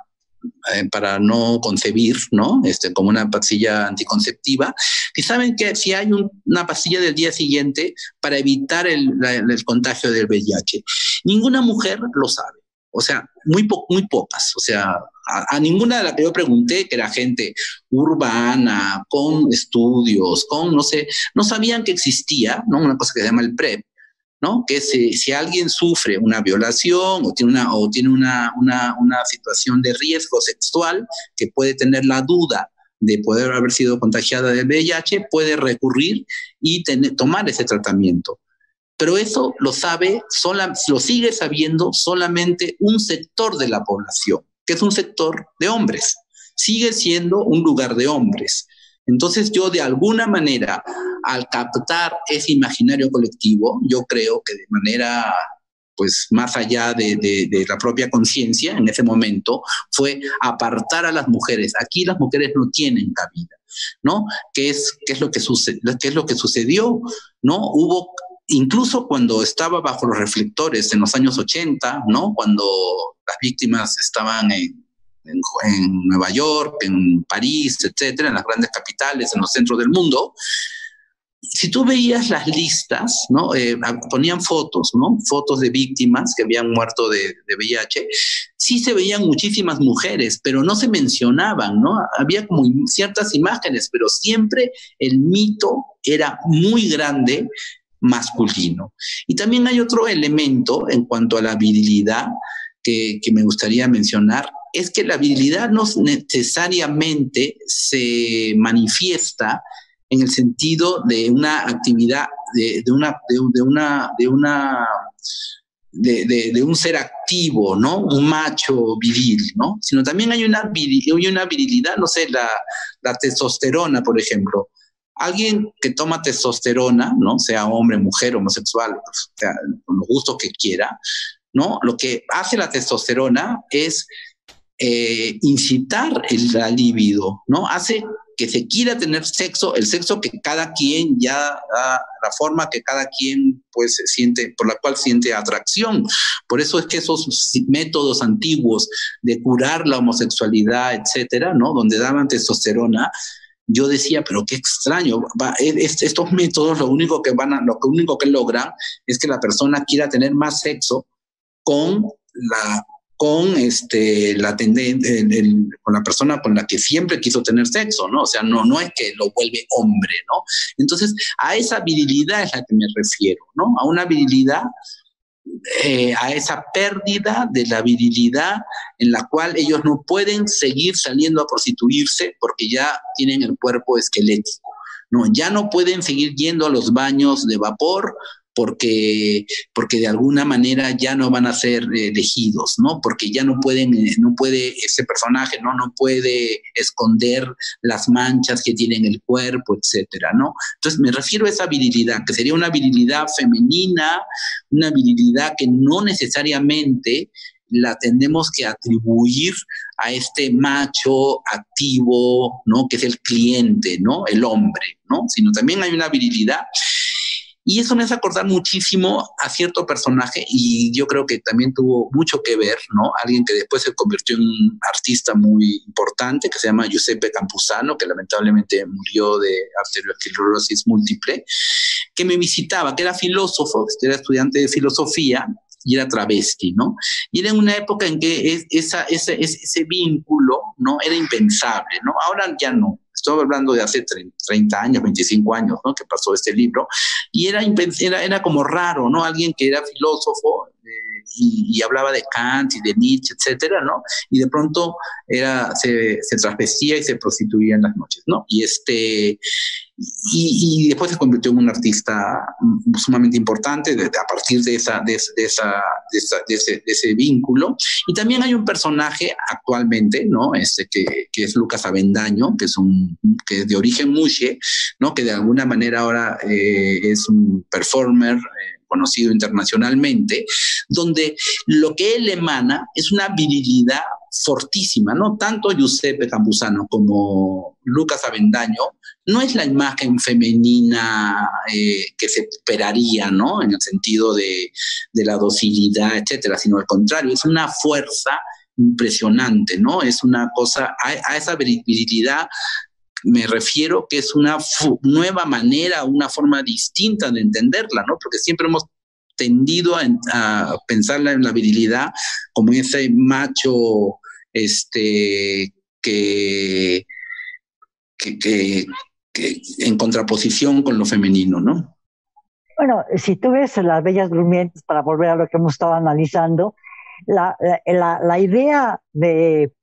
Eh, para no concebir, ¿no? Este, como una pastilla anticonceptiva, que saben que si hay un, una pastilla del día siguiente para evitar el, la, el contagio del V I H. Ninguna mujer lo sabe, o sea, muy, po muy pocas, o sea, a, a ninguna de las que yo pregunté, que era gente urbana, con estudios, con, no sé, no sabían que existía, ¿no?, una cosa que se llama el PrEP, ¿no?, que si, si alguien sufre una violación o tiene, una, o tiene una, una, una situación de riesgo sexual que puede tener la duda de poder haber sido contagiada del V I H, puede recurrir y tener, tomar ese tratamiento. Pero eso lo sabe, sola, lo sigue sabiendo solamente un sector de la población, que es un sector de hombres. Sigue siendo un lugar de hombres. Entonces yo de alguna manera, al captar ese imaginario colectivo, yo creo que de manera pues más allá de, de, de la propia conciencia en ese momento, fue apartar a las mujeres. Aquí las mujeres no tienen cabida, ¿no? ¿Qué es, qué es, lo, que sucede, qué es lo que sucedió? ¿No? Hubo, incluso cuando estaba bajo los reflectores en los años ochenta, ¿no?, cuando las víctimas estaban en En, en Nueva York, en París, etcétera, en las grandes capitales, en los centros del mundo, si tú veías las listas, ¿no?, eh, ponían fotos, ¿no?, fotos de víctimas que habían muerto de, de V I H, sí se veían muchísimas mujeres, pero no se mencionaban, ¿no? Había como ciertas imágenes, pero siempre el mito era muy grande, masculino. Y también hay otro elemento en cuanto a la virilidad que, que me gustaría mencionar, es que la virilidad no necesariamente se manifiesta en el sentido de una actividad, de, de una, de, de una, de una, de, de, de un ser activo, ¿no?, un macho viril, ¿no?, sino también hay una, viril, hay una virilidad, no sé, la, la testosterona, por ejemplo. Alguien que toma testosterona, ¿no?, sea hombre, mujer, homosexual, pues, o sea, con los gustos que quiera, ¿no?, lo que hace la testosterona es Eh, incitar el, la libido, ¿no? Hace que se quiera tener sexo, el sexo que cada quien ya, uh, la forma que cada quien pues siente, por la cual siente atracción. Por eso es que esos métodos antiguos de curar la homosexualidad, etcétera, ¿no?, donde daban testosterona, yo decía, pero qué extraño, va, es, estos métodos lo único que van a, lo único que logran es que la persona quiera tener más sexo con la con este, la tendencia, con la persona con la que siempre quiso tener sexo, ¿no? O sea, no, no es que lo vuelve hombre, ¿no? Entonces, a esa virilidad es a la que me refiero, ¿no? A una virilidad, eh, a esa pérdida de la virilidad en la cual ellos no pueden seguir saliendo a prostituirse porque ya tienen el cuerpo esquelético, ¿no? Ya no pueden seguir yendo a los baños de vapor porque, porque de alguna manera ya no van a ser eh, elegidos, ¿no? Porque ya no pueden, eh, no puede, ese personaje, ¿no? No puede esconder las manchas que tiene en el cuerpo, etcétera, ¿no? Entonces me refiero a esa virilidad, que sería una virilidad femenina, una virilidad que no necesariamente la tenemos que atribuir a este macho activo, ¿no? Que es el cliente, ¿no? El hombre, ¿no? Sino también hay una virilidad. Y eso me hace acordar muchísimo a cierto personaje, y yo creo que también tuvo mucho que ver, ¿no? Alguien que después se convirtió en un artista muy importante, que se llama Giuseppe Campuzano, que lamentablemente murió de arteriosclerosis múltiple, que me visitaba, que era filósofo, era estudiante de filosofía, y era travesti, ¿no? Y era en una época en que es, esa, ese, ese vínculo, ¿no? Era impensable, ¿no? Ahora ya no. Estoy hablando de hace treinta años, veinticinco años, ¿no? Que pasó este libro. Y era, era, era como raro, ¿no? Alguien que era filósofo eh, y, y hablaba de Kant y de Nietzsche, etcétera, ¿no? Y de pronto era, se, se transvestía y se prostituía en las noches, ¿no? Y este... Y, y después se convirtió en un artista sumamente importante de, de, a partir de, esa, de, de, esa, de, esa, de, ese, de ese vínculo. Y también hay un personaje actualmente, ¿no? Este, que, que es Lucas Avendaño, que es, un, que es de origen mushe, ¿no? Que de alguna manera ahora eh, es un performer eh, conocido internacionalmente, donde lo que él emana es una virilidad fortísima, ¿no? Tanto Giuseppe Campuzano como Lucas Avendaño no es la imagen femenina eh, que se esperaría, ¿no? En el sentido de, de la docilidad, etcétera, sino al contrario, es una fuerza impresionante, ¿no? Es una cosa, a, a esa virilidad me refiero que es una nueva manera, una forma distinta de entenderla, ¿no? Porque siempre hemos tendido a, a pensarla en la virilidad como ese macho este, que, que, que, que en contraposición con lo femenino, ¿no? Bueno, si tú ves Las Bellas Durmientes, para volver a lo que hemos estado analizando, la, la, la idea de,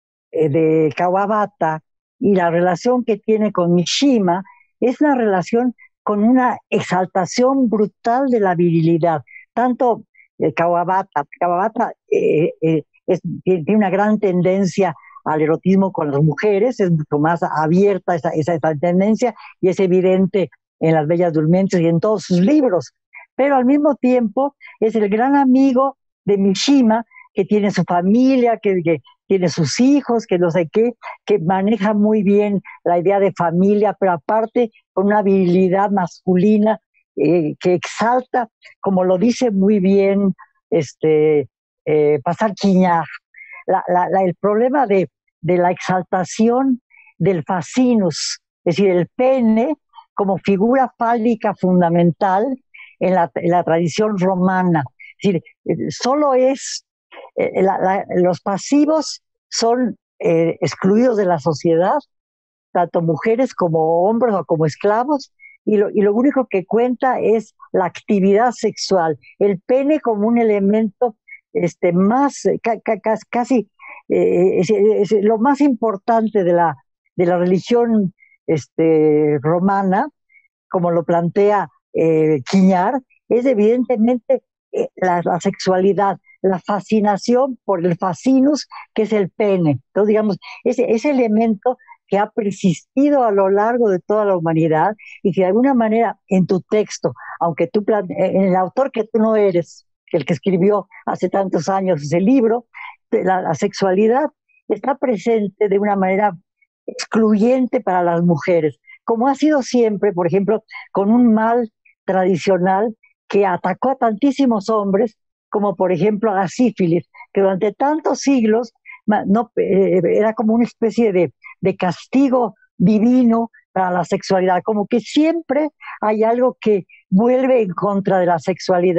de Kawabata y la relación que tiene con Mishima es una relación con una exaltación brutal de la virilidad. Tanto eh, Kawabata, Kawabata eh, eh, es, tiene una gran tendencia al erotismo con las mujeres, es mucho más abierta esa, esa, esa tendencia, y es evidente en Las Bellas Durmientes y en todos sus libros. Pero al mismo tiempo es el gran amigo de Mishima, que tiene su familia, que, que tiene sus hijos, que no sé qué, que maneja muy bien la idea de familia, pero aparte con una virilidad masculina eh, que exalta, como lo dice muy bien este, eh, Pascal Quignard, la, la, la, el problema de, de la exaltación del fascinus, es decir, el pene como figura fálica fundamental en la, en la tradición romana. Es decir, solo es, eh, la, la, los pasivos son eh, excluidos de la sociedad, tanto mujeres como hombres o como esclavos, y lo, y lo único que cuenta es la actividad sexual, el pene como un elemento este, más, ca, ca, casi, eh, es, es, es lo más importante de la, de la religión este, romana, como lo plantea eh, Quignard, es evidentemente eh, la, la sexualidad, la fascinación por el fascinus, que es el pene. Entonces, digamos, ese, ese elemento que ha persistido a lo largo de toda la humanidad, y que de alguna manera en tu texto, aunque tú, en el autor que tú no eres, el que escribió hace tantos años ese libro, la, la sexualidad está presente de una manera excluyente para las mujeres, como ha sido siempre, por ejemplo, con un mal tradicional que atacó a tantísimos hombres, como por ejemplo a la sífilis, que durante tantos siglos no, eh, era como una especie de, de castigo divino para la sexualidad, como que siempre hay algo que vuelve en contra de la sexualidad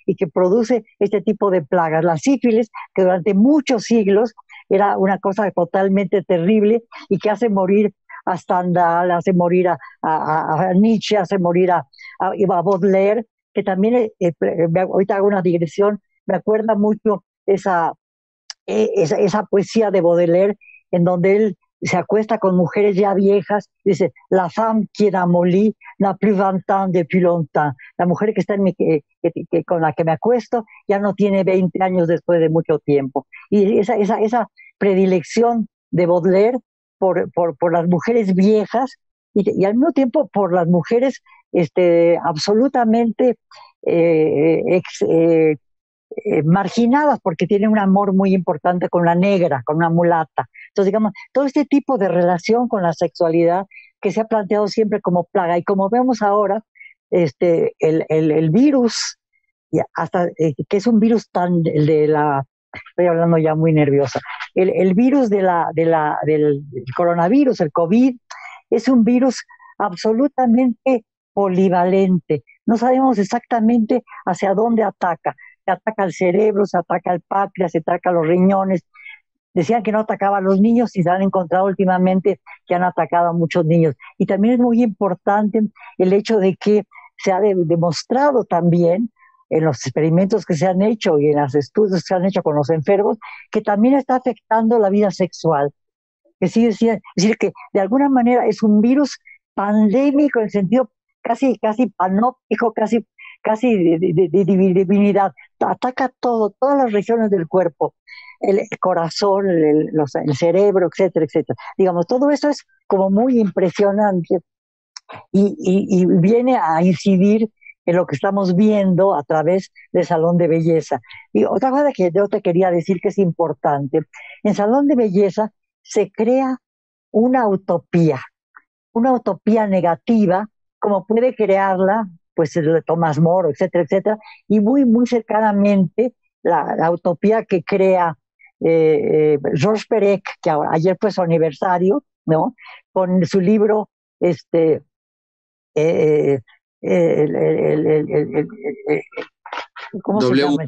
y que produce este tipo de plagas. La sífilis, que durante muchos siglos era una cosa totalmente terrible y que hace morir a Stendhal, hace morir a, a, a Nietzsche, hace morir a, a, a Baudelaire, que también, eh, eh, ahorita hago una digresión, me acuerda mucho esa, eh, esa, esa poesía de Baudelaire, en donde él se acuesta con mujeres ya viejas, dice, la femme qui est amollie n'a plus vingt ans depuis longtemps. La mujer que está en mi, que, que, que, con la que me acuesto ya no tiene veinte años después de mucho tiempo. Y esa, esa, esa predilección de Baudelaire por, por, por las mujeres viejas y, y al mismo tiempo por las mujeres este, absolutamente eh, ex, eh, eh, marginadas, porque tienen un amor muy importante con la negra, con una mulata. Entonces, digamos, todo este tipo de relación con la sexualidad que se ha planteado siempre como plaga, y como vemos ahora, este, el, el, el virus, hasta eh, que es un virus tan, el de la, estoy hablando ya muy nerviosa, el, el virus de la, de la, del coronavirus, el COVID, es un virus absolutamente polivalente. No sabemos exactamente hacia dónde ataca. Se ataca al cerebro, se ataca al páncreas, se ataca a los riñones. Decían que no atacaba a los niños y se han encontrado últimamente que han atacado a muchos niños. Y también es muy importante el hecho de que se ha de, demostrado también en los experimentos que se han hecho y en los estudios que se han hecho con los enfermos, que también está afectando la vida sexual. Es decir, es decir, que de alguna manera es un virus pandémico en el sentido casi, casi panóptico, casi, casi de, de, de, de divinidad. Ataca todo, todas las regiones del cuerpo, el, el corazón, el, los, el cerebro, etcétera, etcétera. Digamos, todo eso es como muy impresionante y, y, y viene a incidir en lo que estamos viendo a través del Salón de Belleza. Y otra cosa que yo te quería decir que es importante, en Salón de Belleza se crea una utopía, una utopía negativa, como puede crearla, pues, Tomás Moro, etcétera, etcétera, y muy, muy cercanamente la, la utopía que crea eh, eh, Georges Perec, que ayer fue su aniversario, ¿no? Con su libro, este, eh, el, el, el, el, ¿cómo w. se llama?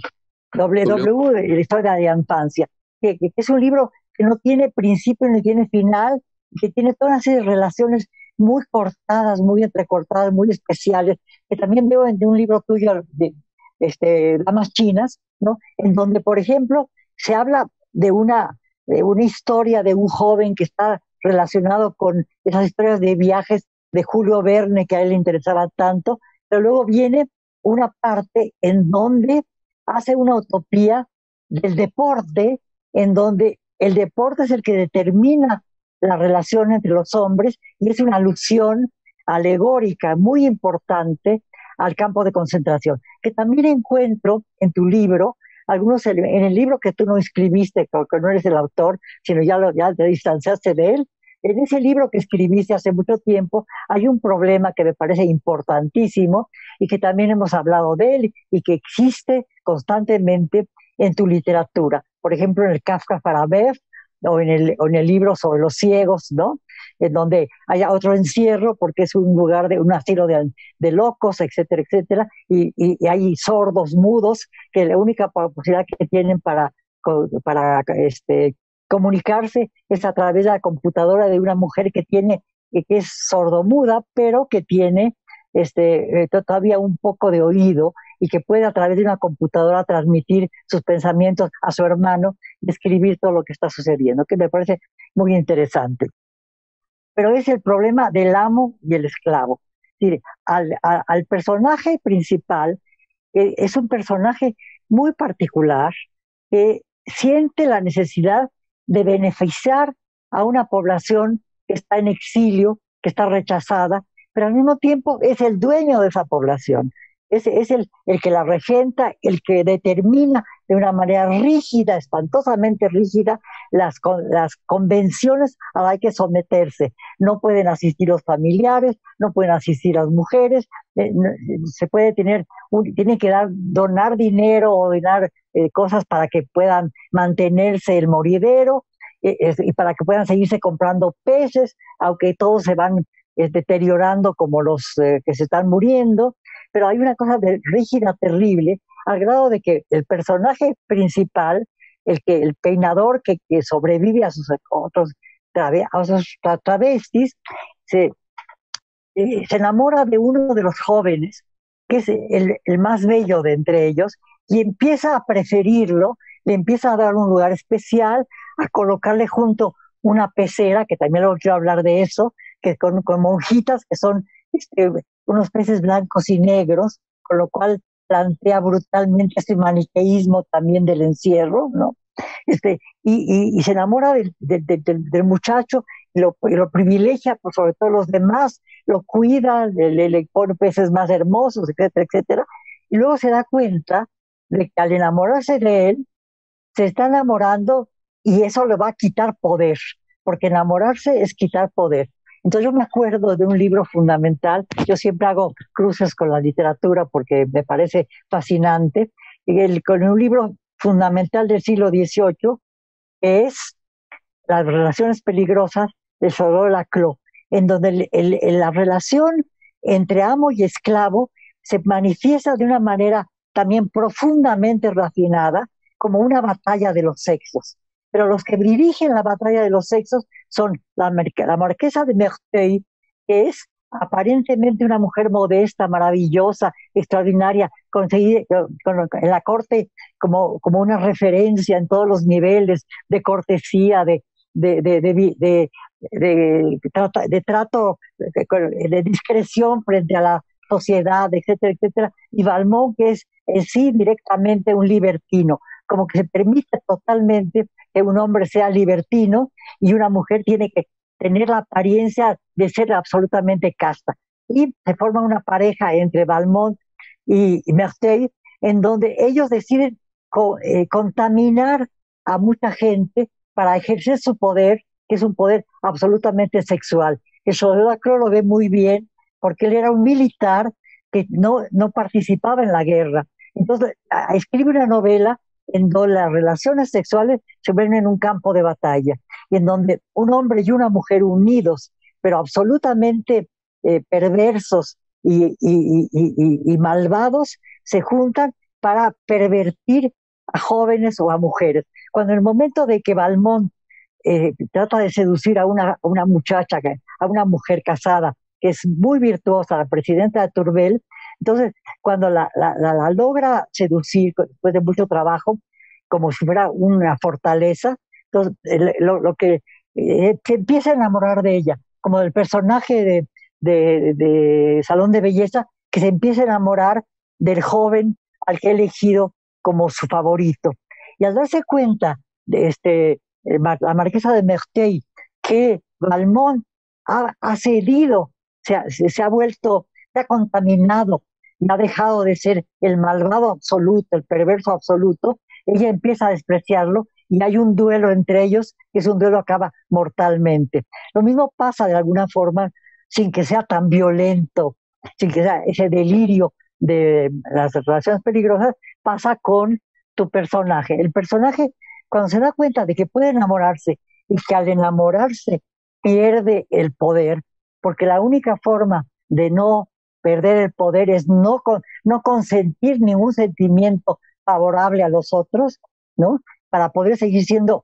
W W, w. La historia de la infancia, que, que es un libro que no tiene principio ni tiene final, que tiene todas una serie de relaciones muy cortadas, muy entrecortadas, muy especiales, que también veo en un libro tuyo de este, Damas Chinas, ¿no? En donde, por ejemplo, se habla de una, de una historia de un joven que está relacionado con esas historias de viajes de Julio Verne, que a él le interesaba tanto, pero luego viene una parte en donde hace una utopía del deporte, en donde el deporte es el que determina la relación entre los hombres y es una alusión alegórica muy importante al campo de concentración, que también encuentro en tu libro, algunos en el libro que tú no escribiste, porque no eres el autor, sino ya, lo, ya te distanciaste de él. En ese libro que escribiste hace mucho tiempo hay un problema que me parece importantísimo y que también hemos hablado de él y que existe constantemente en tu literatura. Por ejemplo, en el Kafka Farabev o en el, o en el libro sobre los ciegos, ¿no? En donde haya otro encierro porque es un lugar de un asilo de, de locos, etcétera, etcétera, y, y, y hay sordos, mudos, que la única posibilidad que tienen para, para este, comunicarse es a través de la computadora de una mujer que tiene, que es sordomuda, pero que tiene este, eh, todavía un poco de oído y que puede a través de una computadora transmitir sus pensamientos a su hermano y escribir todo lo que está sucediendo, que me parece muy interesante. Pero es el problema del amo y el esclavo. Es decir, al, al, al personaje principal, eh, es un personaje muy particular que siente la necesidad de beneficiar a una población que está en exilio, que está rechazada, pero al mismo tiempo es el dueño de esa población. Es, es el, el que la regenta, el que determina de una manera rígida, espantosamente rígida, las, las convenciones a las que hay que someterse. No pueden asistir los familiares, no pueden asistir las mujeres, eh, se puede tener, un, tienen que dar, donar dinero o donar eh, cosas para que puedan mantenerse el moridero eh, eh, y para que puedan seguirse comprando peces, aunque todos se van eh, deteriorando como los eh, que se están muriendo. Pero hay una cosa de, rígida, terrible, al grado de que el personaje principal, el que el peinador que, que sobrevive a sus otros trave, a sus travestis, se, eh, se enamora de uno de los jóvenes, que es el, el más bello de entre ellos, y empieza a preferirlo, le empieza a dar un lugar especial, a colocarle junto una pecera, que también luego quiero hablar de eso, que con, con monjitas que son este, unos peces blancos y negros, con lo cual plantea brutalmente este maniqueísmo también del encierro, ¿no? Este, y, y, y se enamora del, del, del, del muchacho, y lo, y lo privilegia por sobre todo los demás, lo cuida, le, le pone peces más hermosos, etcétera, etcétera, y luego se da cuenta de que al enamorarse de él, se está enamorando y eso le va a quitar poder, porque enamorarse es quitar poder. Entonces yo me acuerdo de un libro fundamental, yo siempre hago cruces con la literatura porque me parece fascinante, y el, con un libro fundamental del siglo dieciocho, que es Las relaciones peligrosas de Theodore Laclos, en donde el, el, el, la relación entre amo y esclavo se manifiesta de una manera también profundamente refinada, como una batalla de los sexos. Pero los que dirigen la batalla de los sexos son la, la marquesa de Merteuil, que es aparentemente una mujer modesta, maravillosa, extraordinaria, conseguida con, en la corte como, como una referencia en todos los niveles de cortesía, de, de, de, de, de, de, de, trato, de trato, de, de discreción frente a la sociedad, etcétera, etcétera, y Valmont, que es en sí directamente un libertino, como que se permite totalmente que un hombre sea libertino y una mujer tiene que tener la apariencia de ser absolutamente casta. Y se forma una pareja entre Valmont y Merteuil, en donde ellos deciden co eh, contaminar a mucha gente para ejercer su poder, que es un poder absolutamente sexual. Eso Laclos lo ve muy bien, porque él era un militar que no, no participaba en la guerra. Entonces, a, a escribe una novela en donde las relaciones sexuales se ven en un campo de batalla, y en donde un hombre y una mujer unidos, pero absolutamente eh, perversos y, y, y, y, y malvados, se juntan para pervertir a jóvenes o a mujeres. Cuando en el momento de que Valmont eh, trata de seducir a una, a una muchacha, a una mujer casada, que es muy virtuosa, la presidenta de Tourvel, entonces cuando la, la, la, la logra seducir después de mucho trabajo, como si fuera una fortaleza, entonces lo, lo que eh, se empieza a enamorar de ella, como del personaje de, de, de Salón de Belleza, que se empieza a enamorar del joven al que ha elegido como su favorito. Y al darse cuenta de este, la marquesa de Merteuil, que Valmont ha, ha cedido, se ha, se ha vuelto, se ha contaminado y ha dejado de ser el malvado absoluto, el perverso absoluto, ella empieza a despreciarlo y hay un duelo entre ellos, que es un duelo que acaba mortalmente. Lo mismo pasa de alguna forma, sin que sea tan violento, sin que sea ese delirio de las relaciones peligrosas, pasa con tu personaje. El personaje, cuando se da cuenta de que puede enamorarse y que al enamorarse pierde el poder, porque la única forma de no perder el poder es no, con, no consentir ningún sentimiento favorable a los otros, ¿no? Para poder seguir siendo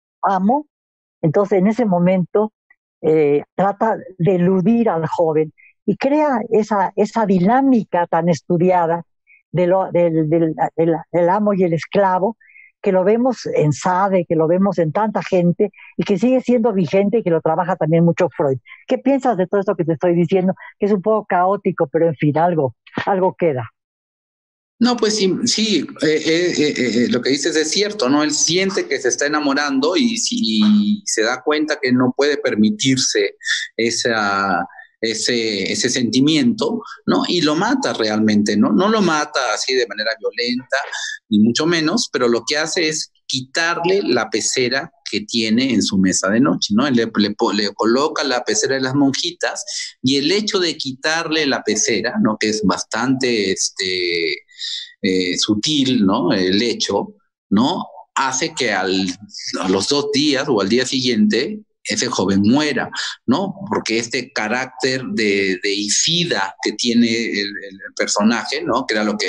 amo. Entonces, en ese momento, eh, trata de eludir al joven y crea esa, esa dinámica tan estudiada de lo, del, del, del, del amo y el esclavo, que lo vemos en Sade, que lo vemos en tanta gente y que sigue siendo vigente y que lo trabaja también mucho Freud. ¿Qué piensas de todo esto que te estoy diciendo? Que es un poco caótico, pero en fin, algo, algo queda. No, pues sí, sí eh, eh, eh, lo que dices es cierto, ¿no? Él siente que se está enamorando y, y se da cuenta que no puede permitirse esa, ese, ese sentimiento, ¿no? Y lo mata realmente, ¿no? No lo mata así de manera violenta, ni mucho menos, pero lo que hace es quitarle la pecera que tiene en su mesa de noche, ¿no? Le, le, le coloca la pecera de las monjitas y el hecho de quitarle la pecera, ¿no? Que es bastante este, eh, sutil, ¿no? El hecho, ¿no? Hace que al, a los dos días o al día siguiente ese joven muera, ¿no? Porque este carácter de, de deicida que tiene el, el personaje, ¿no? Que era lo que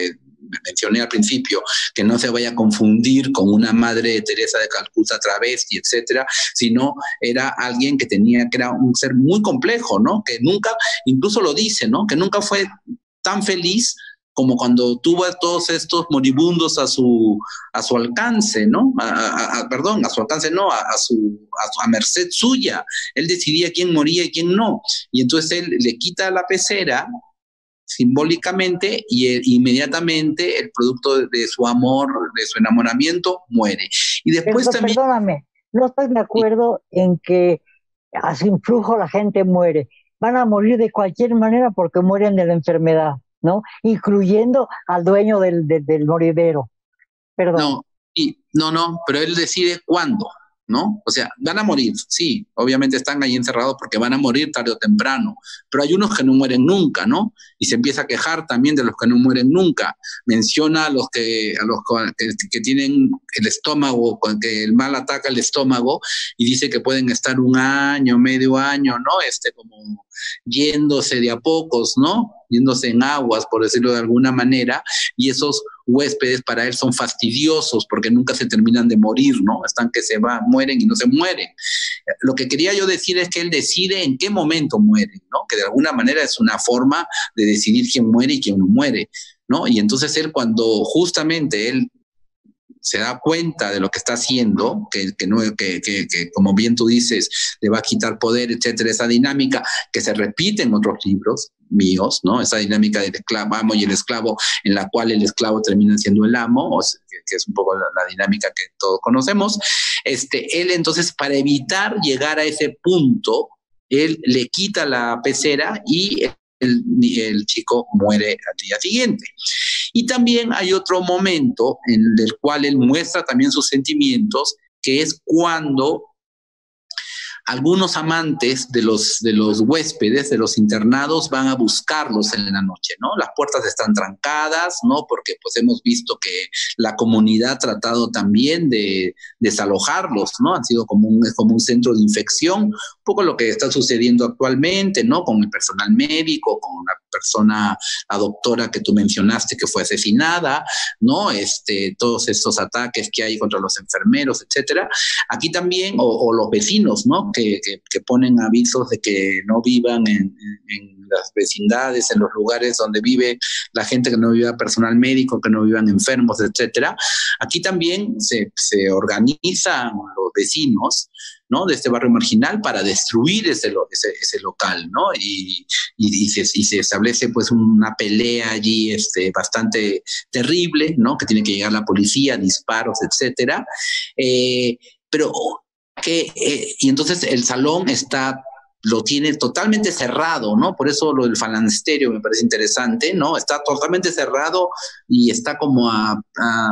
mencioné al principio, que no se vaya a confundir con una madre de Teresa de Calcuta travesti, etcétera, sino era alguien que tenía, que era un ser muy complejo, ¿no? Que nunca, incluso lo dice, ¿no? Que nunca fue tan feliz como cuando tuvo a todos estos moribundos a su, a su alcance, ¿no? A, a, a, perdón, a su alcance no, a, a, su, a, su, a merced suya. Él decidía quién moría y quién no. Y entonces él le quita la pecera simbólicamente y él, inmediatamente el producto de, de su amor, de su enamoramiento, muere. Y después Pero, también... Perdóname, no estoy de acuerdo en que a su influjo la gente muere. Van a morir de cualquier manera porque mueren de la enfermedad, ¿no? Incluyendo al dueño del, del, del moridero. Perdón. No, y, no, no, pero él decide cuándo, ¿no? O sea, van a morir, sí, obviamente están ahí encerrados porque van a morir tarde o temprano, pero hay unos que no mueren nunca, ¿no? Y se empieza a quejar también de los que no mueren nunca. Menciona a los que, a los que, que tienen el estómago, que el mal ataca el estómago, y dice que pueden estar un año, medio año, ¿no? Este, como yéndose de a pocos, ¿no? Yéndose en aguas, por decirlo de alguna manera, y esos huéspedes para él son fastidiosos porque nunca se terminan de morir, ¿no? Están que se van, mueren y no se mueren. Lo que quería yo decir es que él decide en qué momento mueren, ¿no? Que de alguna manera es una forma de decidir quién muere y quién no muere, ¿no? Y entonces él, cuando justamente él se da cuenta de lo que está haciendo, que, que, no, que, que, que como bien tú dices, le va a quitar poder, etcétera, esa dinámica que se repite en otros libros míos, ¿no? Esa dinámica del esclavo, amo y el esclavo, en la cual el esclavo termina siendo el amo, o sea, que, que es un poco la, la dinámica que todos conocemos. Este, él entonces, para evitar llegar a ese punto, él le quita la pecera y el, el chico muere al día siguiente. Y también hay otro momento en el cual él muestra también sus sentimientos, que es cuando algunos amantes de los, de los huéspedes, de los internados, van a buscarlos en la noche, ¿no? Las puertas están trancadas, ¿no? Porque pues hemos visto que la comunidad ha tratado también de desalojarlos, ¿no? Han sido como un, como un centro de infección, un poco lo que está sucediendo actualmente, ¿no? Con el personal médico, con la persona, la doctora que tú mencionaste que fue asesinada, ¿no? Este, todos estos ataques que hay contra los enfermeros, etcétera. Aquí también, o, o los vecinos, ¿no? Que, que, que ponen avisos de que no vivan en, en las vecindades, en los lugares donde vive la gente, que no viva personal médico, que no vivan enfermos, etcétera. Aquí también se, se organizan los vecinos, ¿no? De este barrio marginal para destruir ese, ese, ese local, ¿no? Y, y, y, se, y se establece pues una pelea allí este, bastante terrible, ¿no? Que tiene que llegar la policía, disparos, etcétera. Eh, pero que, eh, y entonces el salón está, lo tiene totalmente cerrado, ¿no? Por eso lo del falansterio me parece interesante, ¿no? Está totalmente cerrado y está como a, a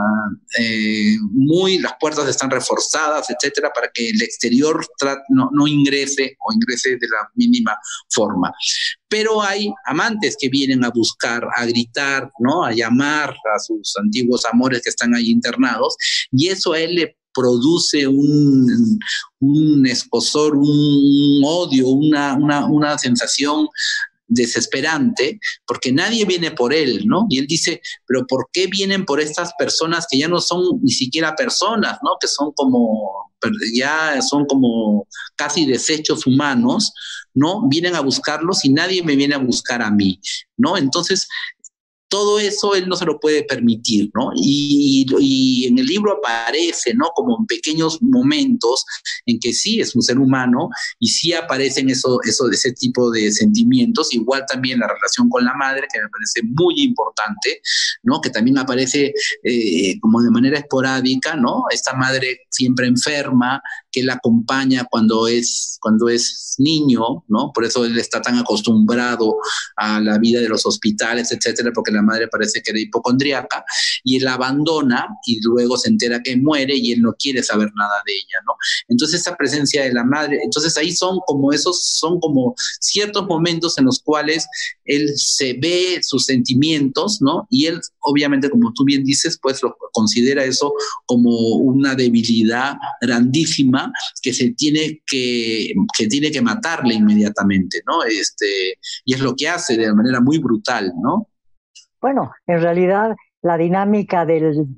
eh, muy, las puertas están reforzadas, etcétera, para que el exterior no, no ingrese o ingrese de la mínima forma. Pero hay amantes que vienen a buscar, a gritar, ¿no? A llamar a sus antiguos amores que están ahí internados, y eso a él le produce un, un escozor, un odio, una, una, una sensación desesperante, porque nadie viene por él, ¿no? Y él dice, pero ¿por qué vienen por estas personas que ya no son ni siquiera personas, ¿no? Que son como, ya son como casi desechos humanos, ¿no? Vienen a buscarlos y nadie me viene a buscar a mí, ¿no? Entonces, todo eso él no se lo puede permitir, ¿no? Y, y en el libro aparece, ¿no? Como en pequeños momentos en que sí es un ser humano y sí aparecen eso, eso, ese tipo de sentimientos. Igual también la relación con la madre, que me parece muy importante, ¿no? Que también aparece eh, como de manera esporádica, ¿no? Esta madre siempre enferma, que él acompaña cuando es, cuando es niño, ¿no? Por eso él está tan acostumbrado a la vida de los hospitales, etcétera, porque la madre parece que era hipocondríaca, y él la abandona y luego se entera que muere y él no quiere saber nada de ella, ¿no? Entonces esa presencia de la madre, entonces ahí son como esos, son como ciertos momentos en los cuales él se ve sus sentimientos, ¿no? Y él, obviamente, como tú bien dices, pues lo considera eso como una debilidad grandísima que se tiene que, que tiene que matarle inmediatamente, ¿no? Este, y es lo que hace de manera muy brutal, ¿no? Bueno, en realidad la dinámica del,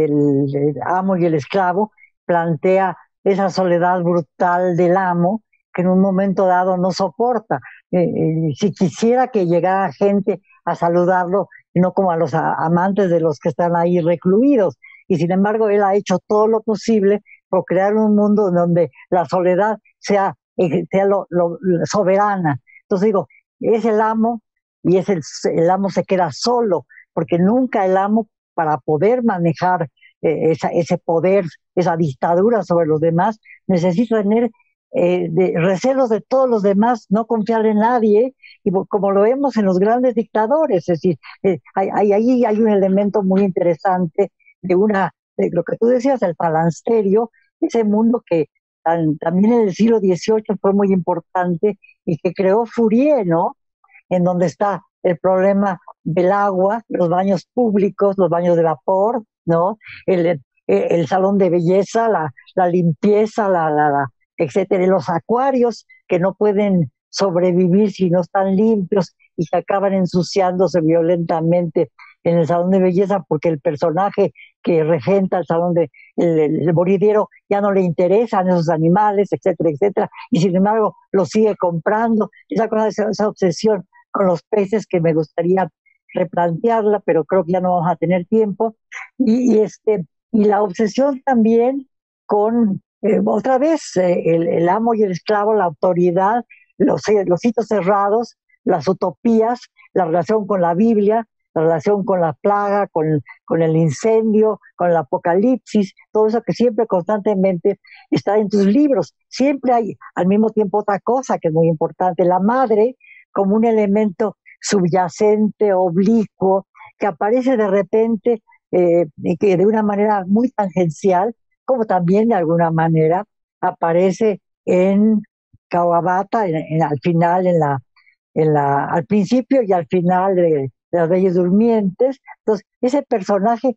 del amo y el esclavo plantea esa soledad brutal del amo que en un momento dado no soporta. Eh, eh, si quisiera que llegara gente a saludarlo, no como a los a, amantes de los que están ahí recluidos. Y sin embargo, él ha hecho todo lo posible por crear un mundo donde la soledad sea, sea lo, lo, lo soberana. Entonces digo, es el amo y es el, el amo se queda solo, porque nunca el amo, para poder manejar eh, esa, ese poder, esa dictadura sobre los demás, necesita tener eh, de, recelos de todos los demás, no confiar en nadie, y como lo vemos en los grandes dictadores. Es decir, eh, hay, hay, ahí hay un elemento muy interesante de una, de lo que tú decías, el falansterio, ese mundo que tan, también en el siglo dieciocho fue muy importante y que creó Fourier, ¿no? En donde está el problema del agua, los baños públicos, los baños de vapor, ¿no? El, el, el salón de belleza, la, la limpieza, la, la, la, etcétera, y los acuarios que no pueden sobrevivir si no están limpios y que acaban ensuciándose violentamente en el salón de belleza porque el personaje que regenta el salón de el, el boliviero ya no le interesan esos animales, etcétera, etcétera, y sin embargo lo sigue comprando. Esa cosa, esa, esa obsesión con los peces que me gustaría replantearla, pero creo que ya no vamos a tener tiempo. Y, y este y la obsesión también con eh, otra vez eh, el, el amo y el esclavo, la autoridad, los, los hitos cerrados, las utopías, la relación con la Biblia, la relación con la plaga, con, con el incendio, con el apocalipsis, todo eso que siempre constantemente está en tus libros. Siempre hay al mismo tiempo otra cosa que es muy importante, la madre como un elemento subyacente, oblicuo, que aparece de repente eh, y que de una manera muy tangencial, como también de alguna manera aparece en Kawabata, en, en, al final, en la, en la, al principio y al final de, de Las Bellas Durmientes. Entonces, ese personaje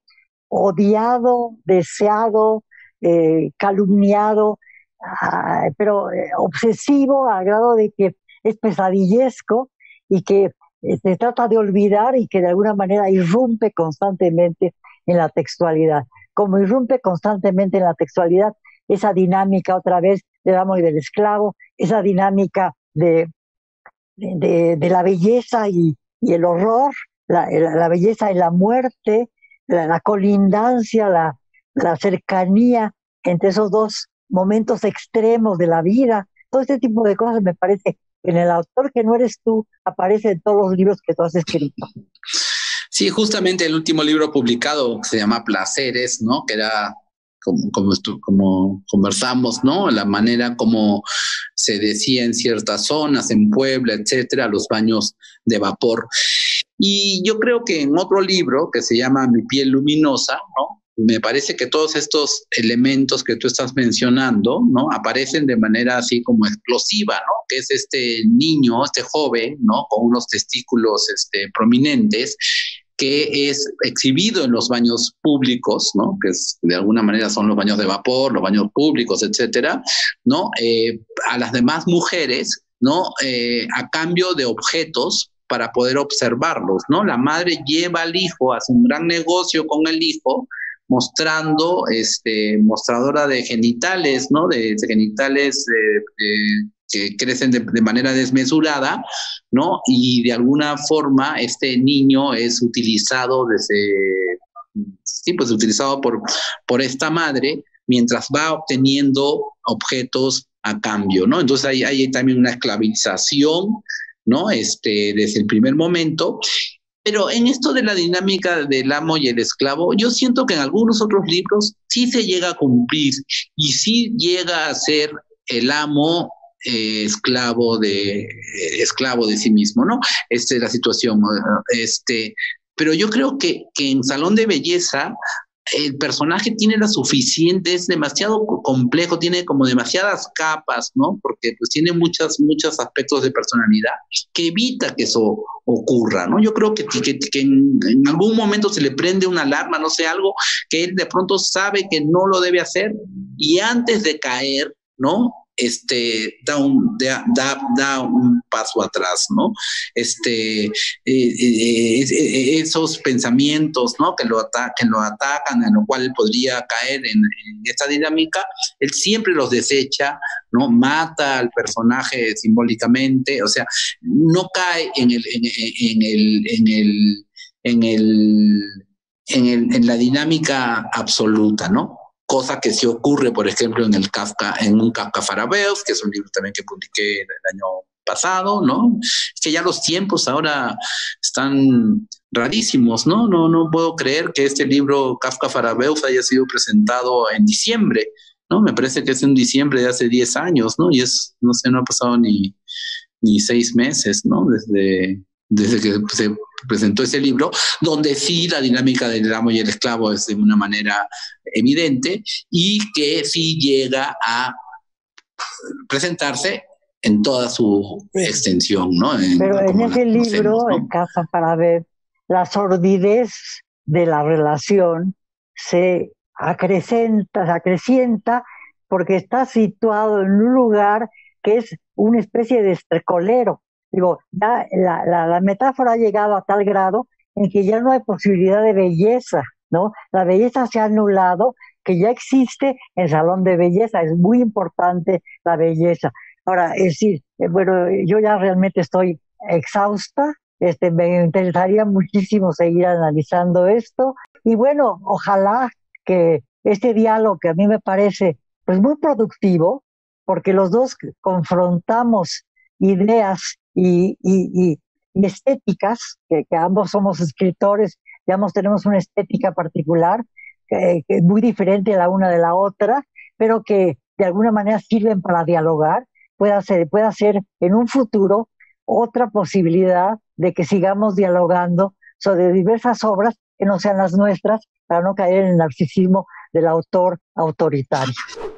odiado, deseado, eh, calumniado, ah, pero eh, obsesivo al grado de que es pesadillesco y que eh, se trata de olvidar y que de alguna manera irrumpe constantemente en la textualidad. Como irrumpe constantemente en la textualidad esa dinámica otra vez del amo y del esclavo, esa dinámica de, de, de la belleza y, y el horror, la, la, la belleza y la muerte, la, la colindancia, la, la cercanía entre esos dos momentos extremos de la vida. Todo este tipo de cosas me parece en el autor que no eres tú, aparece en todos los libros que tú has escrito. Sí, justamente el último libro publicado se llama Placeres, ¿no? Que era como, como, estu- como conversamos, ¿no? La manera como se decía en ciertas zonas, en Puebla, etcétera, los baños de vapor. Y yo creo que en otro libro que se llama Mi piel luminosa, ¿no? Me parece que todos estos elementos que tú estás mencionando, ¿no? Aparecen de manera así como explosiva, ¿no? Que es este niño, este joven, ¿no? Con unos testículos este, prominentes, que es exhibido en los baños públicos, ¿no? Que es, de alguna manera son los baños de vapor, los baños públicos, etcétera, ¿no? Eh, a las demás mujeres, ¿no? Eh, a cambio de objetos para poder observarlos, ¿no? La madre lleva al hijo, hace un gran negocio con el hijo, mostrando, este, mostradora de genitales, ¿no? De, de genitales eh, eh, que crecen de, de manera desmesurada, ¿no? Y de alguna forma este niño es utilizado desde, sí, pues utilizado por, por esta madre mientras va obteniendo objetos a cambio, ¿no? Entonces hay, hay también una esclavización, ¿no? Este, desde el primer momento. Pero en esto de la dinámica del amo y el esclavo, yo siento que en algunos otros libros sí se llega a cumplir y sí llega a ser el amo eh, esclavo de eh, esclavo de sí mismo, ¿no? Esta es la situación. Este, pero yo creo que, que en Salón de Belleza el personaje tiene la suficiente, es demasiado complejo, tiene como demasiadas capas, ¿no? Porque pues tiene muchas, muchos aspectos de personalidad que evita que eso ocurra, ¿no? Yo creo que, que, que en, en algún momento se le prende una alarma, no sé, algo que él de pronto sabe que no lo debe hacer y antes de caer, ¿no? este, da, un, da, da, da un paso atrás, ¿no? Este, eh, eh, eh, esos pensamientos, ¿no? Que lo, ata que lo atacan, en lo cual él podría caer en, en esta dinámica, él siempre los desecha, ¿no? Mata al personaje simbólicamente, o sea, no cae en el, en, en el, en el, en el, en el, en la dinámica absoluta, ¿no? Cosa que sí ocurre, por ejemplo, en el Kafka, en un Kafka Farabeus, que es un libro también que publiqué el año pasado, ¿no? Es que ya los tiempos ahora están rarísimos, ¿no? No, no puedo creer que este libro Kafka Farabeus haya sido presentado en diciembre, ¿no? Me parece que es en diciembre de hace diez años, ¿no? Y es, no sé, no ha pasado ni, ni seis meses, ¿no? Desde, desde que se presentó ese libro, donde sí la dinámica del amo y el esclavo es de una manera evidente y que sí llega a presentarse en toda su extensión, ¿no? En, Pero en ese libro, ¿no? En Kafka Farabeus, la sordidez de la relación se acrecenta, se acrecienta porque está situado en un lugar que es una especie de estercolero. Digo, ya la, la, la metáfora ha llegado a tal grado en que ya no hay posibilidad de belleza, ¿no? La belleza se ha anulado, que ya existe el salón de belleza, es muy importante la belleza. Ahora, es decir, eh, bueno, yo ya realmente estoy exhausta, este, me interesaría muchísimo seguir analizando esto, y bueno, ojalá que este diálogo, que a mí me parece pues muy productivo, porque los dos confrontamos ideas y, y, y, y estéticas, que, que ambos somos escritores, y ambos tenemos una estética particular, que, que es muy diferente la una de la otra, pero que de alguna manera sirven para dialogar, pueda ser, pueda ser en un futuro otra posibilidad de que sigamos dialogando sobre diversas obras que no sean las nuestras, para no caer en el narcisismo del autor autoritario.